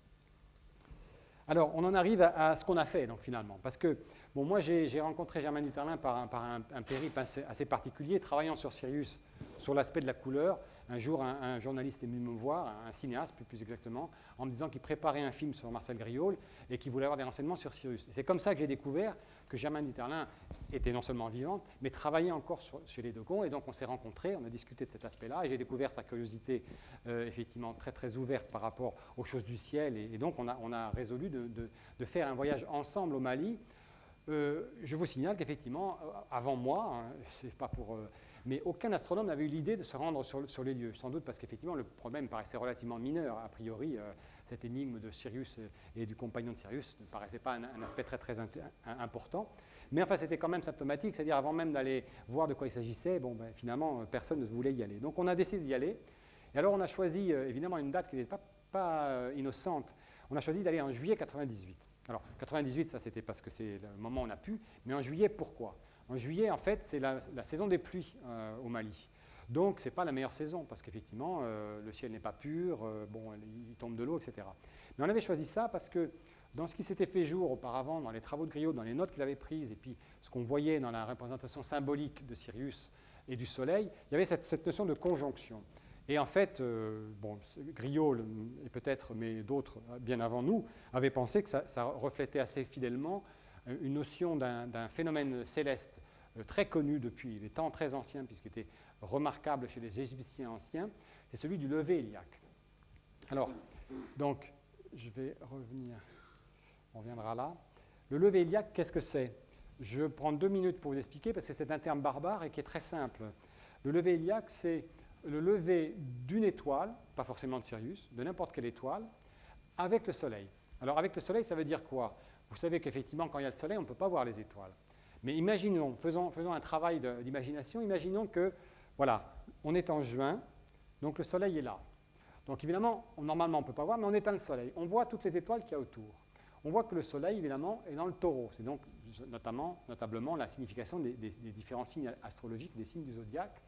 [SPEAKER 1] Alors, on en arrive à, à ce qu'on a fait, donc, finalement. Parce que, bon, moi, j'ai rencontré Germaine d'Iterlin par, un, par un, un périple assez, assez particulier, travaillant sur Sirius, sur l'aspect de la couleur. un jour, un, un journaliste est venu me voir, un cinéaste plus, plus exactement, en me disant qu'il préparait un film sur Marcel Griaule et qu'il voulait avoir des renseignements sur Sirius. Et c'est comme ça que j'ai découvert que Germaine Dieterlen était non seulement vivante, mais travaillait encore sur, chez les Degons. Et donc on s'est rencontrés, on a discuté de cet aspect-là, et j'ai découvert sa curiosité euh, effectivement très très ouverte par rapport aux choses du ciel. Et, et donc on a, on a résolu de, de, de faire un voyage ensemble au Mali. Euh, je vous signale qu'effectivement, avant moi, hein, c'est pas pour... Euh, mais aucun astronome n'avait eu l'idée de se rendre sur, sur les lieux, sans doute parce qu'effectivement le problème paraissait relativement mineur. A priori, euh, cette énigme de Sirius et du compagnon de Sirius ne paraissait pas un, un aspect très très important. Mais enfin, c'était quand même symptomatique, c'est-à-dire avant même d'aller voir de quoi il s'agissait, bon, ben, finalement, personne ne voulait y aller. Donc on a décidé d'y aller. Et alors on a choisi euh, évidemment une date qui n'était pas, pas euh, innocente. On a choisi d'aller en juillet quatre-vingt-dix-huit. Alors quatre-vingt-dix-huit, ça c'était parce que c'est le moment où on a pu, mais en juillet, pourquoi ? En juillet, en fait, c'est la, la saison des pluies euh, au Mali. Donc, ce n'est pas la meilleure saison, parce qu'effectivement, euh, le ciel n'est pas pur, euh, bon, il tombe de l'eau, et cetera. Mais on avait choisi ça parce que dans ce qui s'était fait jour auparavant, dans les travaux de Griaule, dans les notes qu'il avait prises, et puis ce qu'on voyait dans la représentation symbolique de Sirius et du Soleil, il y avait cette, cette notion de conjonction. Et en fait, euh, bon, Griaule, et peut-être, mais d'autres bien avant nous, avaient pensé que ça, ça reflétait assez fidèlement une notion d'un phénomène céleste euh, très connu depuis les temps très anciens, puisqu'il était remarquable chez les Égyptiens anciens, c'est celui du lever héliaque. Alors, donc, je vais revenir, on reviendra là. Le lever héliaque, qu'est-ce que c'est? Je prends deux minutes pour vous expliquer, parce que c'est un terme barbare et qui est très simple. Le lever héliaque, c'est le lever d'une étoile, pas forcément de Sirius, de n'importe quelle étoile, avec le Soleil. Alors, avec le Soleil, ça veut dire quoi? Vous savez qu'effectivement, quand il y a le Soleil, on ne peut pas voir les étoiles. Mais imaginons, faisons, faisons un travail d'imagination, imaginons que, voilà, on est en juin, donc le Soleil est là. Donc évidemment, on, normalement, on ne peut pas voir, mais on éteint le Soleil. On voit toutes les étoiles qu'il y a autour. On voit que le Soleil, évidemment, est dans le Taureau. C'est donc notamment, notablement la signification des, des, des différents signes astrologiques, des signes du zodiaque.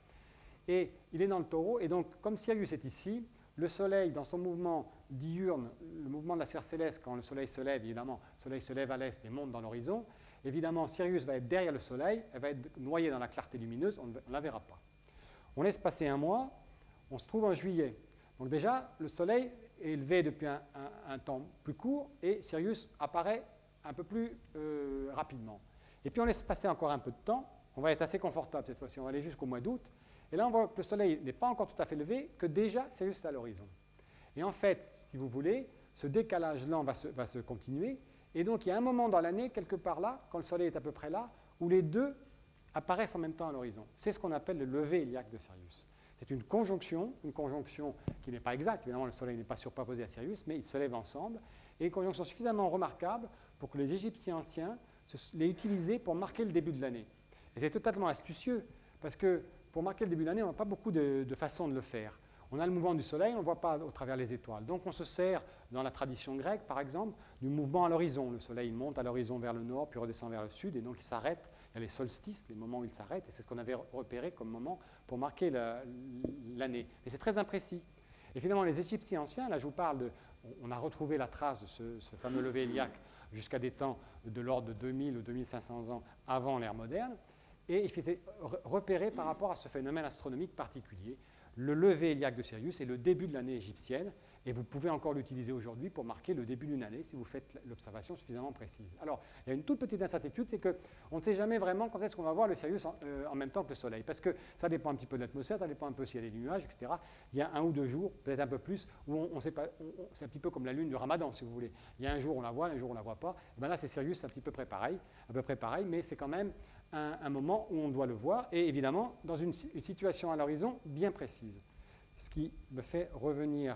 [SPEAKER 1] Et il est dans le Taureau, et donc, comme Sirius est ici, le Soleil, dans son mouvement diurne, le mouvement de la sphère céleste, quand le Soleil se lève, évidemment, le Soleil se lève à l'est et monte dans l'horizon, évidemment, Sirius va être derrière le Soleil, elle va être noyée dans la clarté lumineuse, on ne la verra pas. On laisse passer un mois, on se trouve en juillet. Donc déjà, le Soleil est élevé depuis un, un, un temps plus court, et Sirius apparaît un peu plus euh, rapidement. Et puis on laisse passer encore un peu de temps, on va être assez confortable cette fois-ci, on va aller jusqu'au mois d'août, et là on voit que le Soleil n'est pas encore tout à fait levé, que déjà Sirius est à l'horizon. Et en fait, si vous voulez, ce décalage-là va se, va se continuer, et donc il y a un moment dans l'année, quelque part là, quand le Soleil est à peu près là, où les deux apparaissent en même temps à l'horizon. C'est ce qu'on appelle le lever héliaque de Sirius. C'est une conjonction, une conjonction qui n'est pas exacte, évidemment le Soleil n'est pas superposé à Sirius, mais ils se lèvent ensemble, et une conjonction suffisamment remarquable pour que les Égyptiens anciens l'aient utilisée pour marquer le début de l'année. Et c'est totalement astucieux, parce que pour marquer le début de l'année, on n'a pas beaucoup de, de façons de le faire. On a le mouvement du Soleil, on ne le voit pas au travers les étoiles. Donc on se sert, dans la tradition grecque par exemple, du mouvement à l'horizon. Le Soleil monte à l'horizon vers le nord, puis redescend vers le sud, et donc il s'arrête. Il y a les solstices, les moments où il s'arrête, et c'est ce qu'on avait repéré comme moment pour marquer l'année. Mais c'est très imprécis. Et finalement, les Égyptiens anciens, là je vous parle de... On a retrouvé la trace de ce, ce fameux lever héliaque jusqu'à des temps de l'ordre de deux mille ou deux mille cinq cents ans avant l'ère moderne, et il était repéré par rapport à ce phénomène astronomique particulier. Le lever héliaque de Sirius est le début de l'année égyptienne, et vous pouvez encore l'utiliser aujourd'hui pour marquer le début d'une année si vous faites l'observation suffisamment précise. Alors, il y a une toute petite incertitude, c'est qu'on ne sait jamais vraiment quand est-ce qu'on va voir le Sirius en, euh, en même temps que le Soleil, parce que ça dépend un petit peu de l'atmosphère, ça dépend un peu s'il y a des nuages, et cetera. Il y a un ou deux jours, peut-être un peu plus, où on, on sait pas, c'est un petit peu comme la lune du Ramadan, si vous voulez. Il y a un jour on la voit, un jour on ne la voit pas. Et bien là, c'est Sirius, c'est un petit peu près pareil, à peu près pareil, mais c'est quand même un, un moment où on doit le voir, et évidemment, dans une, une situation à l'horizon bien précise. Ce qui me fait revenir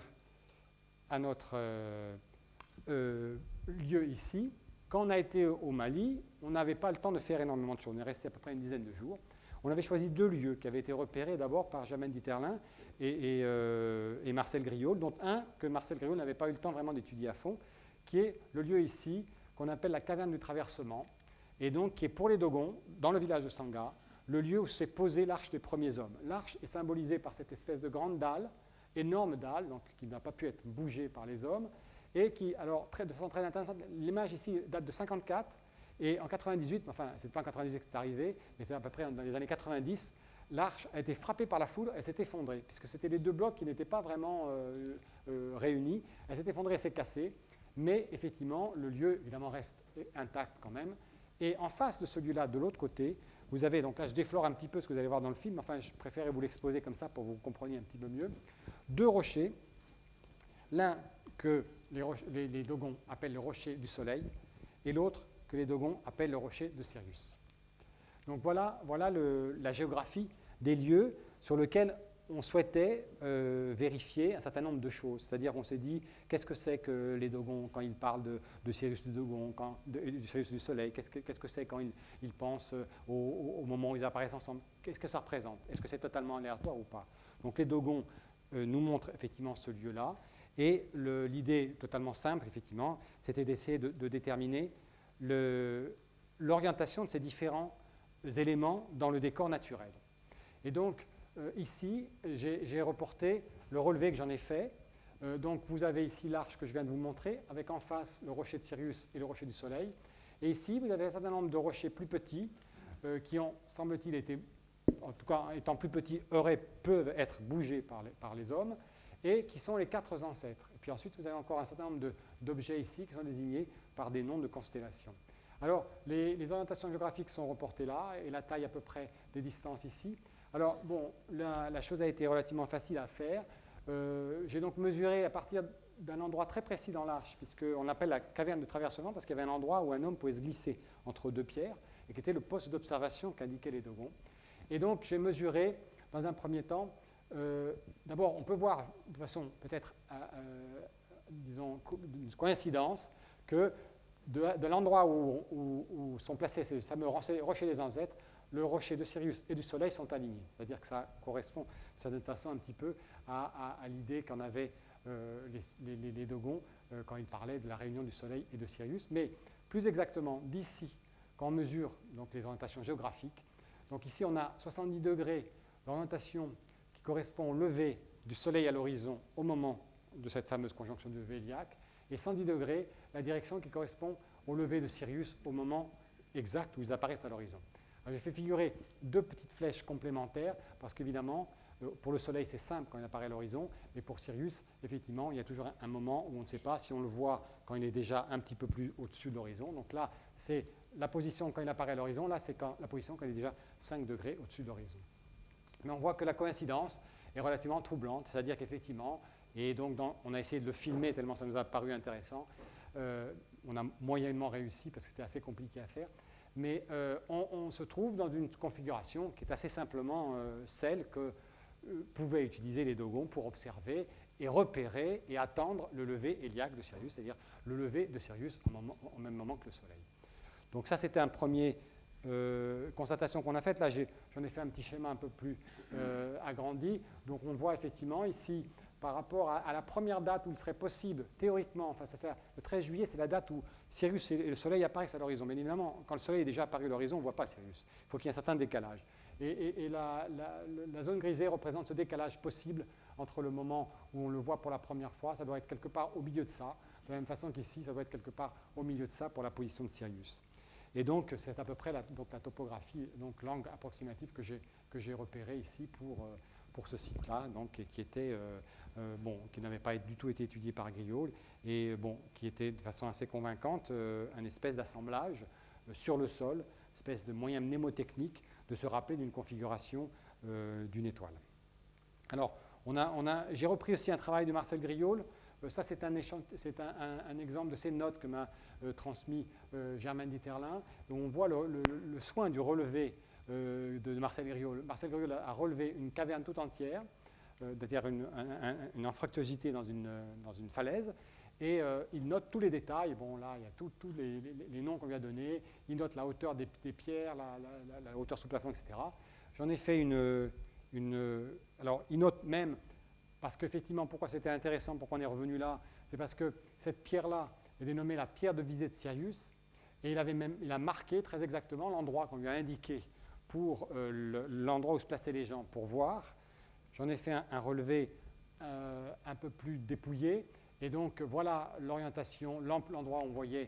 [SPEAKER 1] à notre euh, euh, lieu ici. Quand on a été au Mali, on n'avait pas le temps de faire énormément de choses. On est resté à peu près une dizaine de jours. On avait choisi deux lieux qui avaient été repérés d'abord par Germaine Dieterlen et, et, euh, et Marcel Griaule, dont un que Marcel Griaule n'avait pas eu le temps vraiment d'étudier à fond, qui est le lieu ici, qu'on appelle la caverne du traversement, et donc qui est pour les Dogons, dans le village de Sanga, le lieu où s'est posée l'arche des premiers hommes. L'arche est symbolisée par cette espèce de grande dalle, énorme dalle, donc qui n'a pas pu être bougée par les hommes, et qui, alors, très, de façon très intéressante, l'image ici date de cinquante-quatre, et en quatre-vingt-dix-huit, enfin, c'est pas en quatre-vingt-dix-huit que c'est arrivé, mais c'est à peu près dans les années quatre-vingt-dix, l'arche a été frappée par la foudre, elle s'est effondrée, puisque c'était les deux blocs qui n'étaient pas vraiment euh, euh, réunis. Elle s'est effondrée, elle s'est cassée, mais effectivement, le lieu, évidemment, reste intact quand même. Et en face de ce lieu-là, de l'autre côté, vous avez, donc là je déflore un petit peu ce que vous allez voir dans le film, enfin je préférais vous l'exposer comme ça pour que vous compreniez un petit peu mieux, deux rochers, l'un que les, les, les Dogons appellent le rocher du soleil, et l'autre que les Dogons appellent le rocher de Sirius. Donc voilà, voilà le, la géographie des lieux sur lesquels on souhaitait euh, vérifier un certain nombre de choses. C'est-à-dire on s'est dit, qu'est-ce que c'est que les Dogons quand ils parlent de, de Sirius du Dogon, quand, de, du Sirius du Soleil, qu'est-ce que qu'est-ce que c'est quand ils, ils pensent au, au moment où ils apparaissent ensemble, qu'est-ce que ça représente, est-ce que c'est totalement aléatoire ou pas. Donc les Dogons euh, nous montrent effectivement ce lieu-là, et l'idée totalement simple, effectivement, c'était d'essayer de, de déterminer l'orientation de ces différents éléments dans le décor naturel. Et donc, euh, ici, j'ai reporté le relevé que j'en ai fait. Euh, donc, vous avez ici l'arche que je viens de vous montrer, avec en face le rocher de Sirius et le rocher du Soleil. Et ici, vous avez un certain nombre de rochers plus petits euh, qui ont, semble-t-il, été, en tout cas, étant plus petits, auraient, peuvent être bougés par les, par les hommes, et qui sont les quatre ancêtres. Et puis ensuite, vous avez encore un certain nombre d'objets ici qui sont désignés par des noms de constellations. Alors, les, les orientations géographiques sont reportées là, et la taille à peu près des distances ici. Alors, bon, la, la chose a été relativement facile à faire. Euh, J'ai donc mesuré à partir d'un endroit très précis dans l'arche, puisqu'on l'appelle la caverne de traversement, parce qu'il y avait un endroit où un homme pouvait se glisser entre deux pierres, et qui était le poste d'observation qu'indiquaient les Dogons. Et donc, j'ai mesuré, dans un premier temps, euh, d'abord, on peut voir de façon peut-être, euh, disons, une coïncidence, que de, de l'endroit où, où, où sont placés ces fameux rochers des ancêtres, le rocher de Sirius et du Soleil sont alignés. C'est-à-dire que ça correspond, de certaine façon, un petit peu à, à, à l'idée qu'en avaient euh, les, les, les Dogons euh, quand ils parlaient de la réunion du Soleil et de Sirius. Mais plus exactement, d'ici, quand on mesure donc, les orientations géographiques, donc ici on a soixante-dix degrés l'orientation qui correspond au lever du Soleil à l'horizon au moment de cette fameuse conjonction de Véliac, et cent dix degrés la direction qui correspond au lever de Sirius au moment exact où ils apparaissent à l'horizon. J'ai fait figurer deux petites flèches complémentaires parce qu'évidemment, pour le Soleil, c'est simple quand il apparaît à l'horizon, mais pour Sirius, effectivement, il y a toujours un moment où on ne sait pas si on le voit quand il est déjà un petit peu plus au-dessus de l'horizon. Donc là, c'est la position quand il apparaît à l'horizon, là, c'est la position quand il est déjà cinq degrés au-dessus de l'horizon. Mais on voit que la coïncidence est relativement troublante, c'est-à-dire qu'effectivement, et donc dans, on a essayé de le filmer tellement ça nous a paru intéressant, euh, on a moyennement réussi parce que c'était assez compliqué à faire, mais euh, on, on se trouve dans une configuration qui est assez simplement euh, celle que euh, pouvaient utiliser les Dogons pour observer et repérer et attendre le lever héliaque de Sirius, c'est-à-dire le lever de Sirius au, moment, au même moment que le Soleil. Donc ça, c'était un premier euh, constatation qu'on a faite. Là, j'en ai, ai fait un petit schéma un peu plus euh, agrandi. Donc on voit effectivement ici, par rapport à, à la première date où il serait possible, théoriquement, enfin, ça, ça, le treize juillet, c'est la date où Sirius et le Soleil apparaissent à l'horizon. Mais évidemment, quand le Soleil est déjà apparu à l'horizon, on ne voit pas Sirius. Il faut qu'il y ait un certain décalage. Et, et, et la, la, la zone grisée représente ce décalage possible entre le moment où on le voit pour la première fois, ça doit être quelque part au milieu de ça, de la même façon qu'ici, ça doit être quelque part au milieu de ça pour la position de Sirius. Et donc, c'est à peu près la, donc, la topographie, donc l'angle approximatif que j'ai repéré ici pour, euh, pour ce site-là, donc qui était... Euh, Euh, bon, qui n'avait pas du tout été étudié par Griaule, et bon, qui était de façon assez convaincante euh, un espèce d'assemblage euh, sur le sol, espèce de moyen mnémotechnique de se rappeler d'une configuration euh, d'une étoile. Alors, on a, on a, j'ai repris aussi un travail de Marcel Griaule. Euh, ça, c'est un, un, un, un exemple de ces notes que m'a euh, transmis euh, Germaine Dieterlin, où on voit le, le, le soin du relevé euh, de Marcel Griaule. Marcel Griaule a relevé une caverne tout entière, c'est-à-dire une, un, une infructuosité dans une, dans une falaise, et euh, il note tous les détails. Bon, là, il y a tous les, les, les noms qu'on lui a donnés. Il note la hauteur des, des pierres, la, la, la, la hauteur sous plafond, et cetera. J'en ai fait une, une... Alors, il note même, parce qu'effectivement, pourquoi c'était intéressant, pourquoi on est revenu là, c'est parce que cette pierre-là, elle est nommée la pierre de visée de Sirius, et il, avait même, il a marqué très exactement l'endroit qu'on lui a indiqué pour euh, l'endroit où se plaçaient les gens pour voir. J'en ai fait un, un relevé euh, un peu plus dépouillé. Et donc, voilà l'orientation, l'endroit où on voyait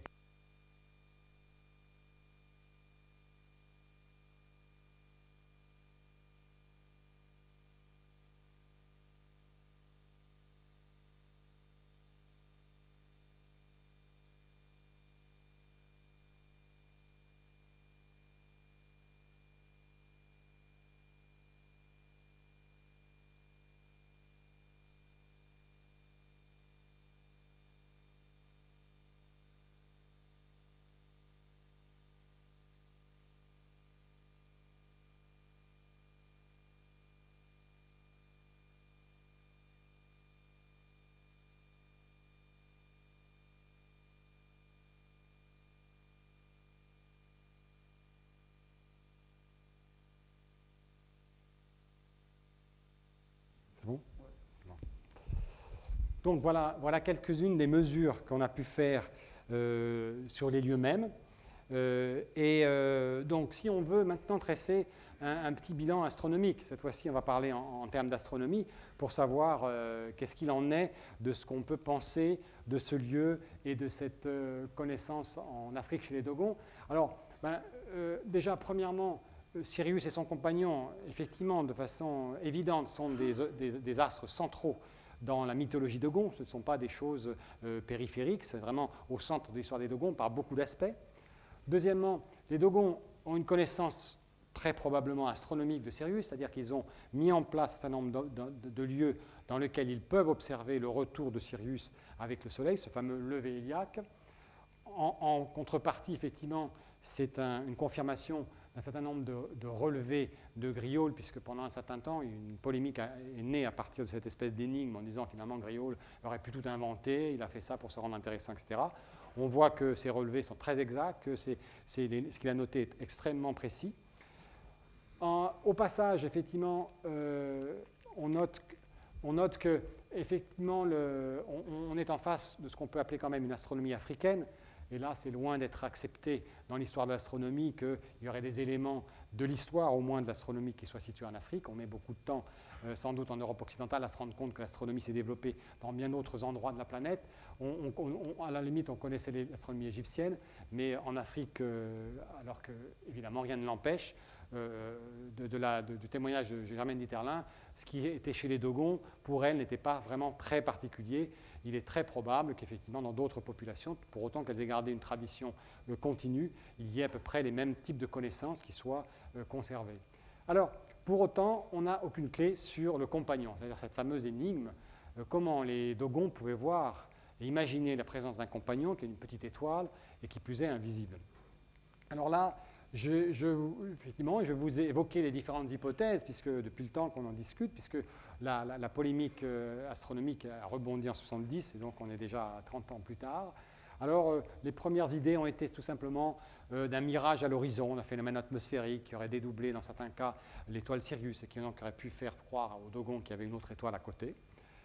[SPEAKER 1] Donc voilà, voilà quelques-unes des mesures qu'on a pu faire euh, sur les lieux mêmes. Euh, et euh, donc si on veut maintenant tresser un, un petit bilan astronomique, cette fois-ci on va parler en, en termes d'astronomie pour savoir euh, qu'est-ce qu'il en est de ce qu'on peut penser de ce lieu et de cette euh, connaissance en Afrique chez les Dogons. Alors ben, euh, déjà premièrement, Sirius et son compagnon, effectivement, de façon évidente, sont des, des, des astres centraux dans la mythologie Dogon. Ce ne sont pas des choses euh, périphériques, c'est vraiment au centre de l'histoire des Dogons par beaucoup d'aspects. Deuxièmement, les Dogons ont une connaissance très probablement astronomique de Sirius, c'est-à-dire qu'ils ont mis en place un certain nombre de, de, de lieux dans lesquels ils peuvent observer le retour de Sirius avec le Soleil, ce fameux lever héliaque. En, en contrepartie, effectivement, c'est un, une confirmation d'un certain nombre de, de relevés de Griaule, puisque pendant un certain temps, une polémique a, est née à partir de cette espèce d'énigme en disant finalement Griaule aurait pu tout inventer, il a fait ça pour se rendre intéressant, et cetera. On voit que ces relevés sont très exacts, que c'est, c'est les, ce qu'il a noté est extrêmement précis. En, au passage, effectivement, euh, on, note, on note que effectivement, le, on, on est en face de ce qu'on peut appeler quand même une astronomie africaine. Et là, c'est loin d'être accepté dans l'histoire de l'astronomie qu'il y aurait des éléments de l'histoire, au moins de l'astronomie, qui soient situés en Afrique. On met beaucoup de temps, euh, sans doute en Europe occidentale, à se rendre compte que l'astronomie s'est développée dans bien d'autres endroits de la planète. On, on, on, à la limite, on connaissait l'astronomie égyptienne, mais en Afrique, euh, alors que, évidemment, rien ne l'empêche, euh, de, de la, de, du témoignage de Germaine d'Iterlin, ce qui était chez les Dogons, pour elle, n'était pas vraiment très particulier. Il est très probable qu'effectivement, dans d'autres populations, pour autant qu'elles aient gardé une tradition euh, continue, il y ait à peu près les mêmes types de connaissances qui soient euh, conservées. Alors, pour autant, on n'a aucune clé sur le compagnon, c'est-à-dire cette fameuse énigme, euh, comment les Dogons pouvaient voir et imaginer la présence d'un compagnon qui est une petite étoile et qui plus est invisible. Alors là, je, je, effectivement, je vous ai évoqué les différentes hypothèses, puisque depuis le temps qu'on en discute, puisque la, la, la polémique euh, astronomique a rebondi en soixante-dix, et donc on est déjà trente ans plus tard. Alors, euh, les premières idées ont été tout simplement euh, d'un mirage à l'horizon, d'un phénomène atmosphérique qui aurait dédoublé, dans certains cas, l'étoile Sirius, et qui donc aurait pu faire croire aux Dogons qu'il y avait une autre étoile à côté.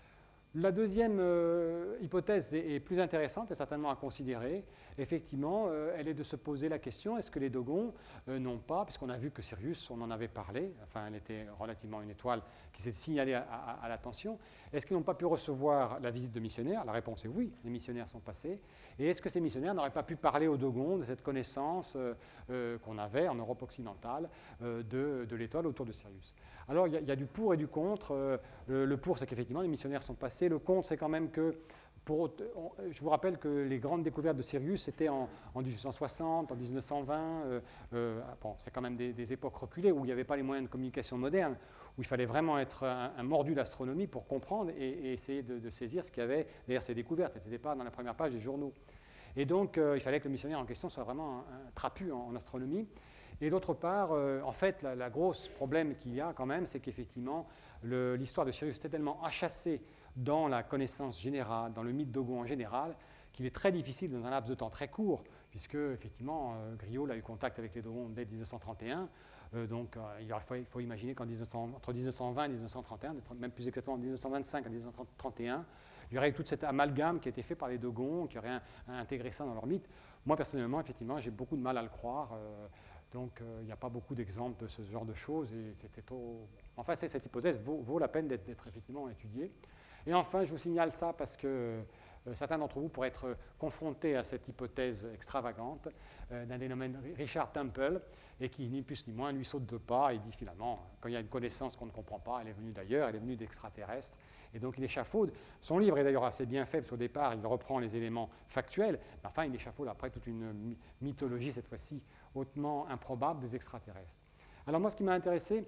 [SPEAKER 1] La deuxième euh, hypothèse est, est plus intéressante et certainement à considérer. Effectivement, euh, elle est de se poser la question, est-ce que les Dogons euh, n'ont pas, puisqu'on a vu que Sirius, on en avait parlé, enfin elle était relativement une étoile qui s'est signalée à, à, à l'attention, est-ce qu'ils n'ont pas pu recevoir la visite de missionnaires? La réponse est oui, les missionnaires sont passés. Et est-ce que ces missionnaires n'auraient pas pu parler aux Dogons de cette connaissance euh, euh, qu'on avait en Europe occidentale euh, de, de l'étoile autour de Sirius? Alors, il y, y a du pour et du contre. Euh, le, le pour, c'est qu'effectivement, les missionnaires sont passés. Le contre, c'est quand même que, pour, on, je vous rappelle que les grandes découvertes de Sirius, c'était en, en mille huit cent soixante, en mille neuf cent vingt. Euh, euh, bon, c'est quand même des, des époques reculées où il n'y avait pas les moyens de communication modernes, où il fallait vraiment être un, un mordu d'astronomie pour comprendre et, et essayer de, de saisir ce qu'il y avait derrière ces découvertes. Elles n'étaient pas dans la première page des journaux. Et donc, euh, il fallait que le missionnaire en question soit vraiment un, un trapu en, en astronomie. Et d'autre part, euh, en fait, la, la grosse problème qu'il y a quand même, c'est qu'effectivement, l'histoire de Sirius était tellement achassée dans la connaissance générale, dans le mythe Dogon en général, qu'il est très difficile, dans un laps de temps très court, puisque, effectivement, euh, Griaule a eu contact avec les Dogons dès mille neuf cent trente et un, euh, donc euh, il, faut, il faut imaginer qu'entre mille neuf cent vingt et mille neuf cent trente et un, même plus exactement en mille neuf cent vingt-cinq à mille neuf cent trente et un, il y aurait eu toute cette amalgame qui a été fait par les Dogons, qui auraient un, un intégré ça dans leur mythe. Moi, personnellement, effectivement, j'ai beaucoup de mal à le croire. Euh, Donc, il euh, n'y a pas beaucoup d'exemples de ce genre de choses. Et c'était trop... Enfin, cette hypothèse vaut, vaut la peine d'être effectivement étudiée. Et enfin, je vous signale ça parce que euh, certains d'entre vous pourraient être confrontés à cette hypothèse extravagante euh, d'un dénommé Richard Temple, et qui, ni plus ni moins, lui saute de pas et dit finalement, quand il y a une connaissance qu'on ne comprend pas, elle est venue d'ailleurs, elle est venue d'extraterrestres. Et donc, il échafaude. Son livre est d'ailleurs assez bien fait, parce qu'au départ, il reprend les éléments factuels, mais enfin, il échafaude après toute une mythologie, cette fois-ci, hautement improbable des extraterrestres. Alors moi, ce qui m'a intéressé,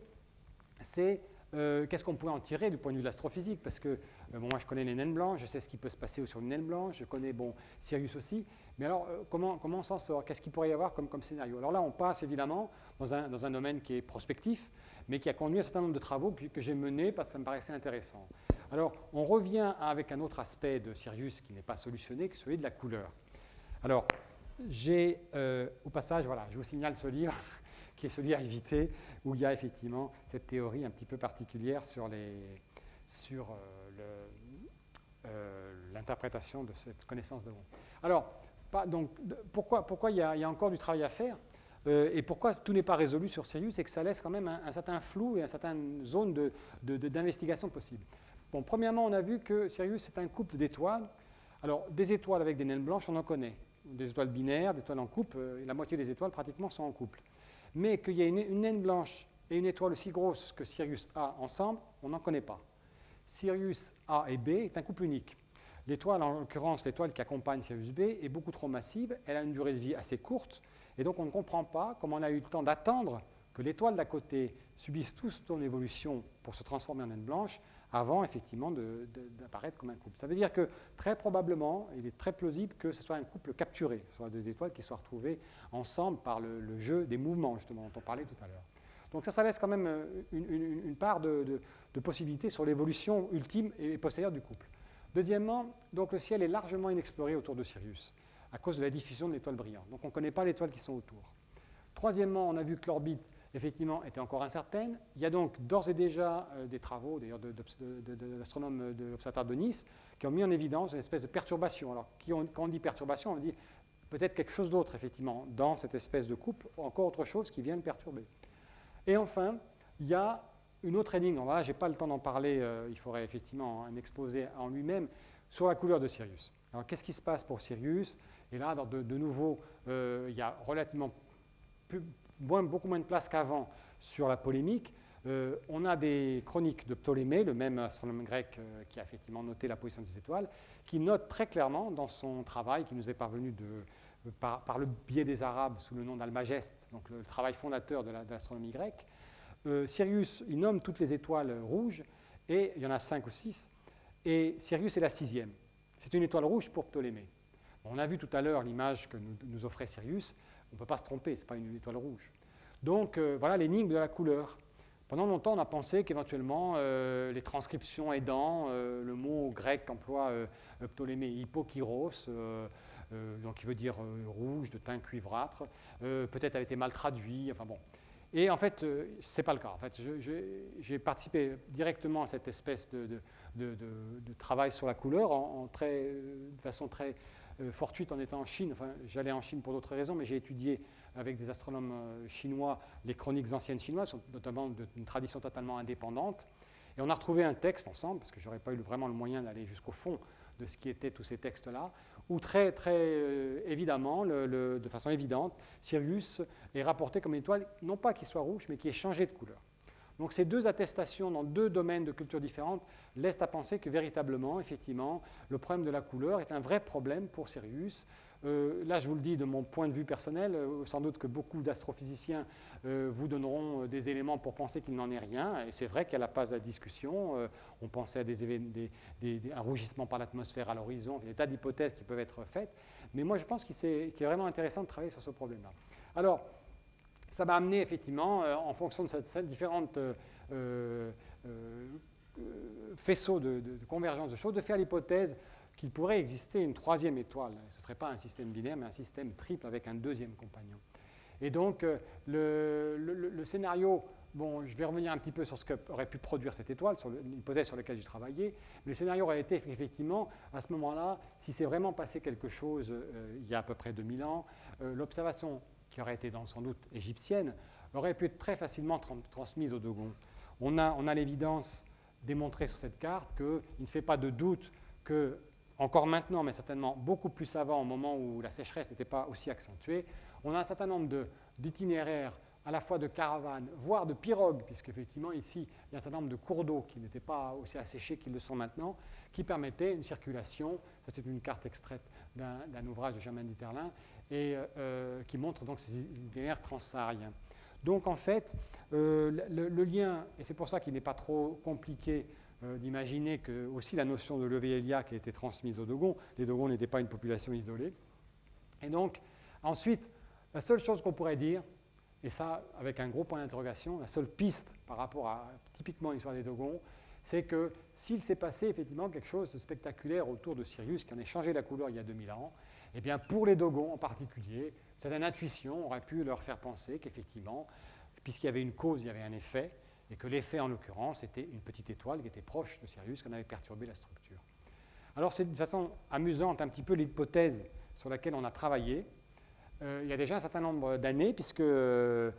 [SPEAKER 1] c'est euh, qu'est-ce qu'on pouvait en tirer du point de vue de l'astrophysique, parce que euh, bon, moi, je connais les naines blanches, je sais ce qui peut se passer sur une naine blanche, je connais bon, Sirius aussi, mais alors, euh, comment, comment on s'en sort? Qu'est-ce qu'il pourrait y avoir comme, comme scénario? Alors là, on passe évidemment dans un, dans un domaine qui est prospectif, mais qui a conduit à un certain nombre de travaux que, que j'ai menés parce que ça me paraissait intéressant. Alors, on revient avec un autre aspect de Sirius qui n'est pas solutionné, que celui de la couleur. Alors, j'ai, euh, au passage, voilà, je vous signale ce livre, qui est celui à éviter, où il y a effectivement cette théorie un petit peu particulière sur, les, sur euh, le, euh, interprétation de cette connaissance de Wong. Alors, pas, donc, de, pourquoi, pourquoi il, y a, il y a encore du travail à faire euh, et pourquoi tout n'est pas résolu sur Sirius, c'est que ça laisse quand même un, un certain flou et une certaine zone de, de, de, d'investigation possible. Bon, premièrement, on a vu que Sirius est un couple d'étoiles. Alors, des étoiles avec des naines blanches, on en connaît. Des étoiles binaires, des étoiles en couple, euh, la moitié des étoiles pratiquement sont en couple. Mais qu'il y ait une, une naine blanche et une étoile aussi grosse que Sirius A ensemble, on n'en connaît pas. Sirius A et B est un couple unique. L'étoile, en l'occurrence l'étoile qui accompagne Sirius B, est beaucoup trop massive, elle a une durée de vie assez courte, et donc on ne comprend pas comment on a eu le temps d'attendre que l'étoile d'à côté subisse toute son évolution pour se transformer en naine blanche, avant effectivement de, de, d'apparaître comme un couple. Ça veut dire que très probablement, il est très plausible que ce soit un couple capturé, ce soit deux étoiles qui soient retrouvées ensemble par le, le jeu des mouvements justement dont on parlait tout à l'heure. Donc ça, ça laisse quand même une, une, une part de, de, de possibilités sur l'évolution ultime et postérieure du couple. Deuxièmement, donc le ciel est largement inexploré autour de Sirius, à cause de la diffusion de l'étoile brillante. Donc on ne connaît pas les étoiles qui sont autour. Troisièmement, on a vu que l'orbite, effectivement, était encore incertaine. Il y a donc d'ores et déjà euh, des travaux, d'ailleurs, de, de, de, de l'astronome de l'Observatoire de Nice, qui ont mis en évidence une espèce de perturbation. Alors, qui ont, quand on dit perturbation, on dit peut-être quelque chose d'autre, effectivement, dans cette espèce de couple, ou encore autre chose qui vient le perturber. Et enfin, il y a une autre énigme. Voilà, je n'ai pas le temps d'en parler, euh, il faudrait effectivement un exposé en lui-même, sur la couleur de Sirius. Alors, qu'est-ce qui se passe pour Sirius? Et là, de, de nouveau, euh, il y a relativement plus, moins, beaucoup moins de place qu'avant sur la polémique. Euh, on a des chroniques de Ptolémée, le même astronome grec euh, qui a effectivement noté la position des étoiles, qui note très clairement dans son travail, qui nous est parvenu de, euh, par, par le biais des Arabes sous le nom d'Almageste, donc le, le travail fondateur de, la, de l'astronomie grecque. Euh, Sirius, il nomme toutes les étoiles rouges, et il y en a cinq ou six, et Sirius est la sixième. C'est une étoile rouge pour Ptolémée. On a vu tout à l'heure l'image que nous, nous offrait Sirius, on ne peut pas se tromper, ce n'est pas une étoile rouge. Donc euh, voilà l'énigme de la couleur. Pendant longtemps, on a pensé qu'éventuellement, euh, les transcriptions aidant, euh, le mot grec qu'emploie euh, Ptolémée, hypokyrос, euh, euh, donc qui veut dire euh, rouge, de teint cuivrâtre, euh, peut-être avait été mal traduit, enfin bon. Et en fait, euh, ce n'est pas le cas. En fait, je, je, j'ai participé directement à cette espèce de, de, de, de, de travail sur la couleur en, en très, de façon très euh, fortuite en étant en Chine. Enfin, j'allais en Chine pour d'autres raisons, mais j'ai étudié avec des astronomes euh, chinois les chroniques anciennes chinoises, notamment d'une tradition totalement indépendante. Et on a retrouvé un texte ensemble, parce que je n'aurais pas eu vraiment le moyen d'aller jusqu'au fond de ce qui étaient tous ces textes-là, où très, très euh, évidemment, le, le, de façon évidente, Sirius est rapporté comme une étoile, non pas qui soit rouge, mais qui ait changé de couleur. Donc ces deux attestations dans deux domaines de culture différentes laissent à penser que véritablement, effectivement, le problème de la couleur est un vrai problème pour Sirius. Euh, là, je vous le dis de mon point de vue personnel, euh, sans doute que beaucoup d'astrophysiciens euh, vous donneront euh, des éléments pour penser qu'il n'en est rien. Et c'est vrai qu'à la base de la discussion, euh, on pensait à des, des, des, des, un rougissement par l'atmosphère à l'horizon, des tas d'hypothèses qui peuvent être faites. Mais moi, je pense qu'il, qu'il est vraiment intéressant de travailler sur ce problème-là. Alors, ça m'a amené effectivement, euh, en fonction de ces, ces différentes euh, euh, euh, faisceaux de, de, de convergence de choses, de faire l'hypothèse qu'il pourrait exister une troisième étoile. Ce ne serait pas un système binaire, mais un système triple avec un deuxième compagnon. Et donc, euh, le, le, le scénario, bon, je vais revenir un petit peu sur ce qu'aurait pu produire cette étoile, sur l'hypothèse sur laquelle j'ai travaillé, mais le scénario aurait été effectivement, à ce moment-là, si c'est vraiment passé quelque chose euh, il y a à peu près deux mille ans, euh, l'observation qui aurait été dans, sans doute égyptienne, aurait pu être très facilement tra transmise au Dogon. On a, on a l'évidence démontrée sur cette carte qu'il ne fait pas de doute que, encore maintenant, mais certainement beaucoup plus avant, au moment où la sécheresse n'était pas aussi accentuée, on a un certain nombre d'itinéraires à la fois de caravanes, voire de pirogues, puisqu'effectivement ici, il y a un certain nombre de cours d'eau qui n'étaient pas aussi asséchés qu'ils le sont maintenant, qui permettaient une circulation. Ça, c'est une carte extraite d'un ouvrage de Germain Dieterlen, et euh, qui montre donc ces itinéraires transsahariens. Donc en fait, euh, le, le lien, et c'est pour ça qu'il n'est pas trop compliqué euh, d'imaginer que aussi la notion de levée héliaque a été transmise aux Dogons. Les Dogons n'étaient pas une population isolée. Et donc, ensuite, la seule chose qu'on pourrait dire, et ça avec un gros point d'interrogation, la seule piste par rapport à typiquement l'histoire des Dogons, c'est que s'il s'est passé effectivement quelque chose de spectaculaire autour de Sirius, qui en a changé la couleur il y a deux mille ans, eh bien pour les Dogons en particulier, cette intuition aurait pu leur faire penser qu'effectivement, puisqu'il y avait une cause, il y avait un effet, et que l'effet en l'occurrence était une petite étoile qui était proche de Sirius, qui en avait perturbé la structure. Alors c'est d'une façon amusante un petit peu l'hypothèse sur laquelle on a travaillé. Euh, il y a déjà un certain nombre d'années, puisque euh,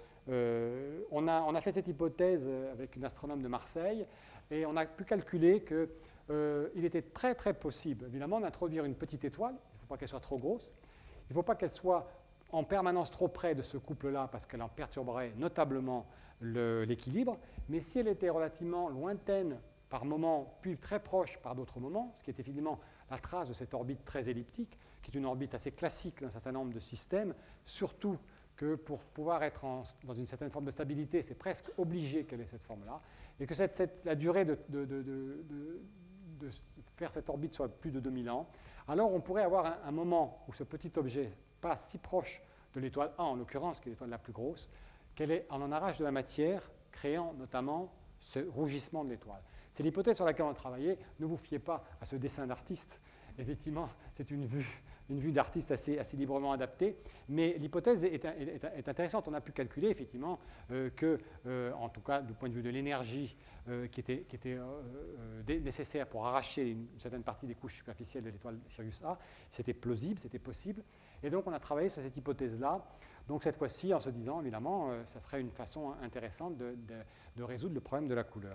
[SPEAKER 1] on, a, on a fait cette hypothèse avec une astronome de Marseille, et on a pu calculer qu'il euh, était très très possible, évidemment, d'introduire une petite étoile. Il ne faut pas qu'elle soit trop grosse. Il ne faut pas qu'elle soit en permanence trop près de ce couple-là, parce qu'elle en perturberait notablement l'équilibre. Mais si elle était relativement lointaine par moments, puis très proche par d'autres moments, ce qui est évidemment la trace de cette orbite très elliptique, qui est une orbite assez classique d'un certain nombre de systèmes, surtout que pour pouvoir être en, dans une certaine forme de stabilité, c'est presque obligé qu'elle ait cette forme-là, et que cette, cette, la durée de, de, de, de, de faire cette orbite soit plus de deux mille ans, alors on pourrait avoir un, un moment où ce petit objet passe si proche de l'étoile A, en l'occurrence, qui est l'étoile la plus grosse, qu'elle en arrache de la matière, créant notamment ce rougissement de l'étoile. C'est l'hypothèse sur laquelle on a travaillé. Ne vous fiez pas à ce dessin d'artiste. Effectivement, c'est une vue, une vue d'artiste assez, assez librement adaptée. Mais l'hypothèse est, est, est intéressante. On a pu calculer effectivement euh, que, euh, en tout cas du point de vue de l'énergie euh, qui était, qui était euh, euh, nécessaire pour arracher une, une certaine partie des couches superficielles de l'étoile Sirius A, c'était plausible, c'était possible. Et donc on a travaillé sur cette hypothèse-là. Donc cette fois-ci, en se disant, évidemment, euh, ça serait une façon intéressante de, de, de résoudre le problème de la couleur.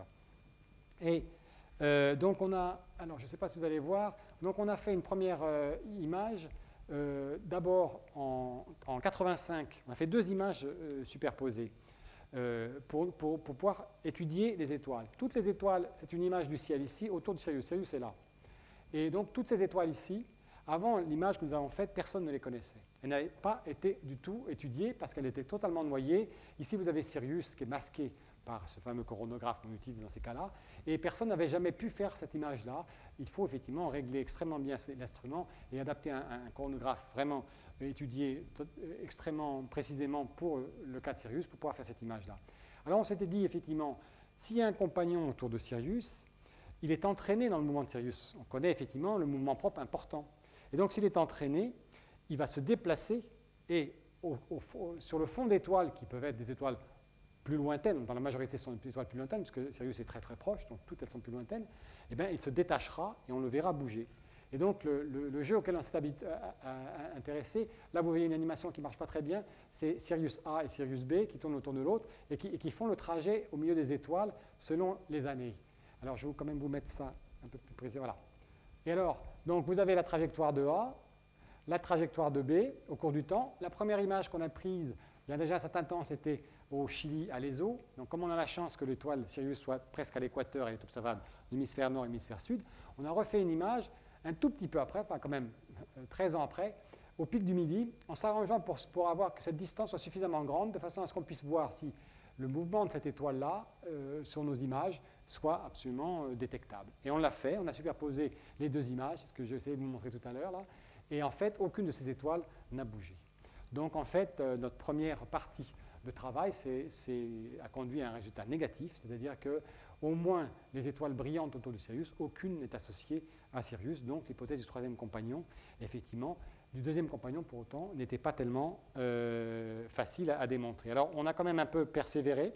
[SPEAKER 1] Et euh, donc on a, alors je ne sais pas si vous allez voir, donc on a fait une première euh, image, euh, d'abord en, en quatre-vingt-cinq, on a fait deux images euh, superposées euh, pour, pour, pour pouvoir étudier les étoiles. Toutes les étoiles, c'est une image du ciel ici, autour du Sirius, Sirius est là. Et donc toutes ces étoiles ici, avant l'image que nous avons faite, personne ne les connaissait. Elles n'avaient pas été du tout étudiées parce qu'elles étaient totalement noyées. Ici vous avez Sirius qui est masqué par ce fameux coronographe qu'on utilise dans ces cas-là, et personne n'avait jamais pu faire cette image-là. Il faut effectivement régler extrêmement bien l'instrument et adapter un, un coronographe vraiment étudié extrêmement précisément pour le cas de Sirius pour pouvoir faire cette image-là. Alors on s'était dit effectivement, s'il y a un compagnon autour de Sirius, il est entraîné dans le mouvement de Sirius. On connaît effectivement le mouvement propre important. Et donc s'il est entraîné, il va se déplacer et au, au, sur le fond d'étoiles qui peuvent être des étoiles plus lointaines, dans la majorité ce sont des étoiles plus lointaines, parce que Sirius est très très proche, donc toutes elles sont plus lointaines, eh bien, il se détachera et on le verra bouger. Et donc le, le, le jeu auquel on s'est intéressé, là vous voyez une animation qui ne marche pas très bien, c'est Sirius A et Sirius B qui tournent autour de l'autre et qui, et qui font le trajet au milieu des étoiles selon les années. Alors je vais quand même vous mettre ça un peu plus précis, voilà. Et alors, donc vous avez la trajectoire de A, la trajectoire de B au cours du temps. La première image qu'on a prise, il y a déjà un certain temps, c'était au Chili, à l'E S O. Donc, comme on a la chance que l'étoile Sirius soit presque à l'équateur et est observable de l'hémisphère nord et l'hémisphère sud, on a refait une image un tout petit peu après, enfin quand même treize ans après, au pic du Midi, en s'arrangeant pour, pour avoir que cette distance soit suffisamment grande, de façon à ce qu'on puisse voir si le mouvement de cette étoile-là, euh, sur nos images, soit absolument euh, détectable. Et on l'a fait, on a superposé les deux images, ce que j'ai essayé de vous montrer tout à l'heure, là, et en fait, aucune de ces étoiles n'a bougé. Donc, en fait, euh, notre première partie de travail c'est, c'est, a conduit à un résultat négatif, c'est-à-dire qu'au moins les étoiles brillantes autour de Sirius, aucune n'est associée à Sirius, donc l'hypothèse du troisième compagnon, effectivement, du deuxième compagnon, pour autant, n'était pas tellement euh, facile à, à démontrer. Alors, on a quand même un peu persévéré,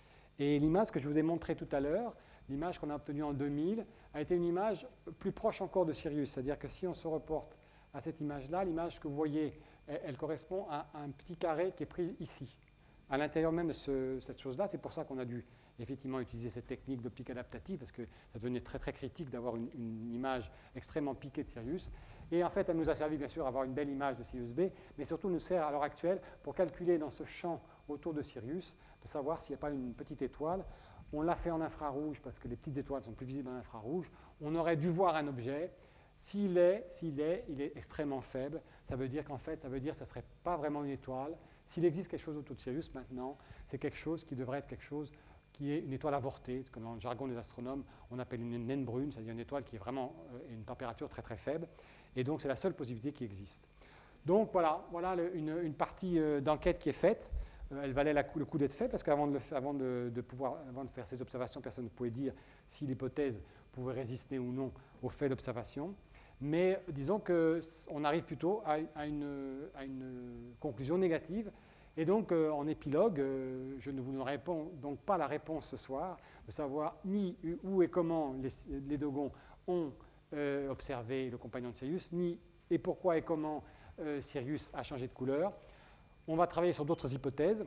[SPEAKER 1] et l'image que je vous ai montrée tout à l'heure, l'image qu'on a obtenue en deux mille, a été une image plus proche encore de Sirius, c'est-à-dire que si on se reporte à cette image-là, l'image que vous voyez, elle, elle correspond à, à un petit carré qui est pris ici. À l'intérieur même de ce, cette chose-là, c'est pour ça qu'on a dû effectivement utiliser cette technique d'optique adaptative, parce que ça devenait très très critique d'avoir une, une image extrêmement piquée de Sirius. Et en fait, elle nous a servi bien sûr à avoir une belle image de Sirius B, mais surtout nous sert à l'heure actuelle pour calculer dans ce champ autour de Sirius, de savoir s'il n'y a pas une petite étoile. On l'a fait en infrarouge, parce que les petites étoiles sont plus visibles en infrarouge. On aurait dû voir un objet. S'il est, s'il est, il est extrêmement faible. Ça veut dire qu'en fait, ça veut dire que ça ne serait pas vraiment une étoile. S'il existe quelque chose autour de Sirius maintenant, c'est quelque chose qui devrait être quelque chose qui est une étoile avortée, comme dans le jargon des astronomes, on appelle une naine brune, c'est-à-dire une étoile qui est vraiment euh, une température très très faible. Et donc c'est la seule possibilité qui existe. Donc voilà, voilà le, une, une partie euh, d'enquête qui est faite. Euh, elle valait la coup, le coup d'être faite, parce qu'avant de, avant de, de pouvoir, avant de faire ces observations, personne ne pouvait dire si l'hypothèse pouvait résister ou non au fait d'observation. Mais disons qu'on arrive plutôt à, à, une, à une conclusion négative. Et donc, euh, en épilogue, euh, je ne vous donnerai donc pas la réponse ce soir, de savoir ni où et comment les, les dogons ont euh, observé le compagnon de Sirius, ni et pourquoi et comment euh, Sirius a changé de couleur. On va travailler sur d'autres hypothèses.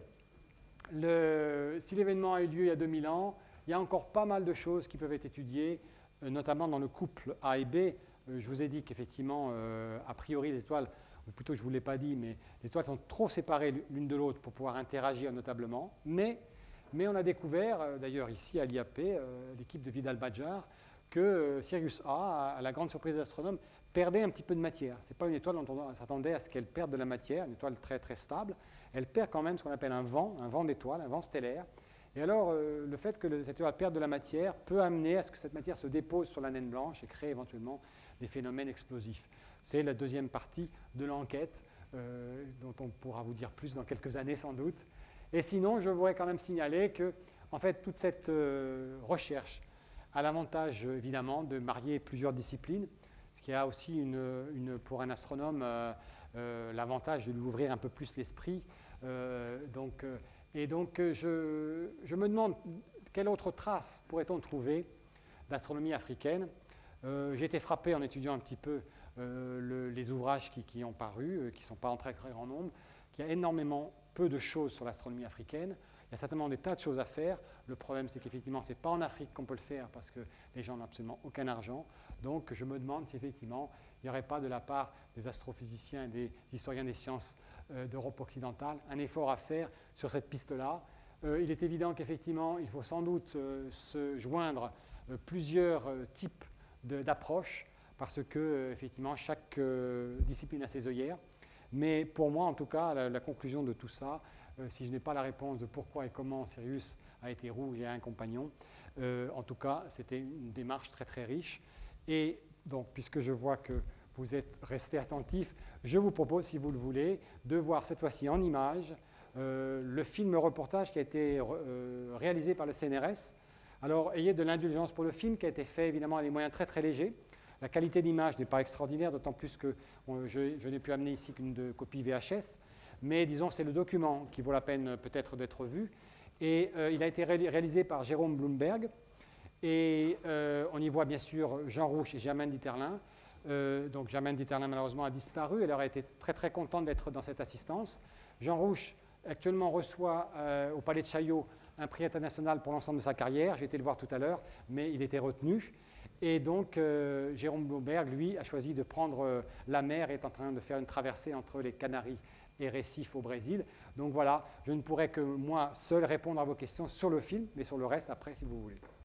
[SPEAKER 1] Le, si l'événement a eu lieu il y a deux mille ans, il y a encore pas mal de choses qui peuvent être étudiées, euh, notamment dans le couple A et B. Euh, je vous ai dit qu'effectivement, euh, a priori, les étoiles, ou plutôt je ne vous l'ai pas dit, mais les étoiles sont trop séparées l'une de l'autre pour pouvoir interagir notablement. Mais, mais on a découvert, euh, d'ailleurs ici à l'I A P, euh, l'équipe de Vidal-Badjar, que euh, Sirius A, à la grande surprise des astronomes, perdait un petit peu de matière. Ce n'est pas une étoile dont on s'attendait à ce qu'elle perde de la matière, une étoile très très stable. Elle perd quand même ce qu'on appelle un vent, un vent d'étoile, un vent stellaire. Et alors, euh, le fait que le, cette étoile perde de la matière peut amener à ce que cette matière se dépose sur la naine blanche et crée éventuellement des phénomènes explosifs. C'est la deuxième partie de l'enquête, euh, dont on pourra vous dire plus dans quelques années sans doute. Et sinon, je voudrais quand même signaler que, en fait, toute cette euh, recherche a l'avantage, évidemment, de marier plusieurs disciplines, ce qui a aussi, une, une, pour un astronome, euh, euh, l'avantage de lui ouvrir un peu plus l'esprit. Euh, donc, euh, et donc, euh, je, je me demande quelle autre trace pourrait-on trouver d'astronomie africaine. Euh, J'ai été frappé en étudiant un petit peu euh, le, les ouvrages qui, qui ont paru, euh, qui ne sont pas en très, très grand nombre, qu'il y a énormément peu de choses sur l'astronomie africaine. Il y a certainement des tas de choses à faire. Le problème, c'est qu'effectivement, ce n'est pas en Afrique qu'on peut le faire parce que les gens n'ont absolument aucun argent. Donc, je me demande si effectivement, il n'y aurait pas de la part des astrophysiciens et des historiens des sciences euh, d'Europe occidentale un effort à faire sur cette piste-là. Euh, il est évident qu'effectivement, il faut sans doute euh, se joindre euh, plusieurs euh, types d'approches parce que, euh, effectivement, chaque euh, discipline a ses œillères. Mais pour moi, en tout cas, la, la conclusion de tout ça, euh, si je n'ai pas la réponse de pourquoi et comment Sirius a été rouge et a un compagnon, euh, en tout cas, c'était une démarche très très riche. Et donc, puisque je vois que vous êtes restés attentifs, je vous propose, si vous le voulez, de voir cette fois-ci en images euh, le film reportage qui a été euh, réalisé par le C N R S. Alors, ayez de l'indulgence pour le film qui a été fait évidemment à des moyens très très légers. La qualité d'image n'est pas extraordinaire, d'autant plus que on, je, je n'ai pu amener ici qu'une copie V H S. Mais disons, c'est le document qui vaut la peine peut-être d'être vu. Et euh, il a été ré réalisé par Jérôme Bloomberg. Et euh, on y voit bien sûr Jean Rouch et Germaine Dieterlin. Euh, donc Germaine Dieterlin malheureusement a disparu. Elle aurait été très très contente d'être dans cette assistance. Jean Rouch actuellement reçoit euh, au Palais de Chaillot un prix international pour l'ensemble de sa carrière. J'ai été le voir tout à l'heure, mais il était retenu. Et donc euh, Jérôme Bloomberg, lui, a choisi de prendre euh, la mer et est en train de faire une traversée entre les Canaries et Recife au Brésil. Donc voilà, je ne pourrais que moi seul répondre à vos questions sur le film, mais sur le reste après si vous voulez.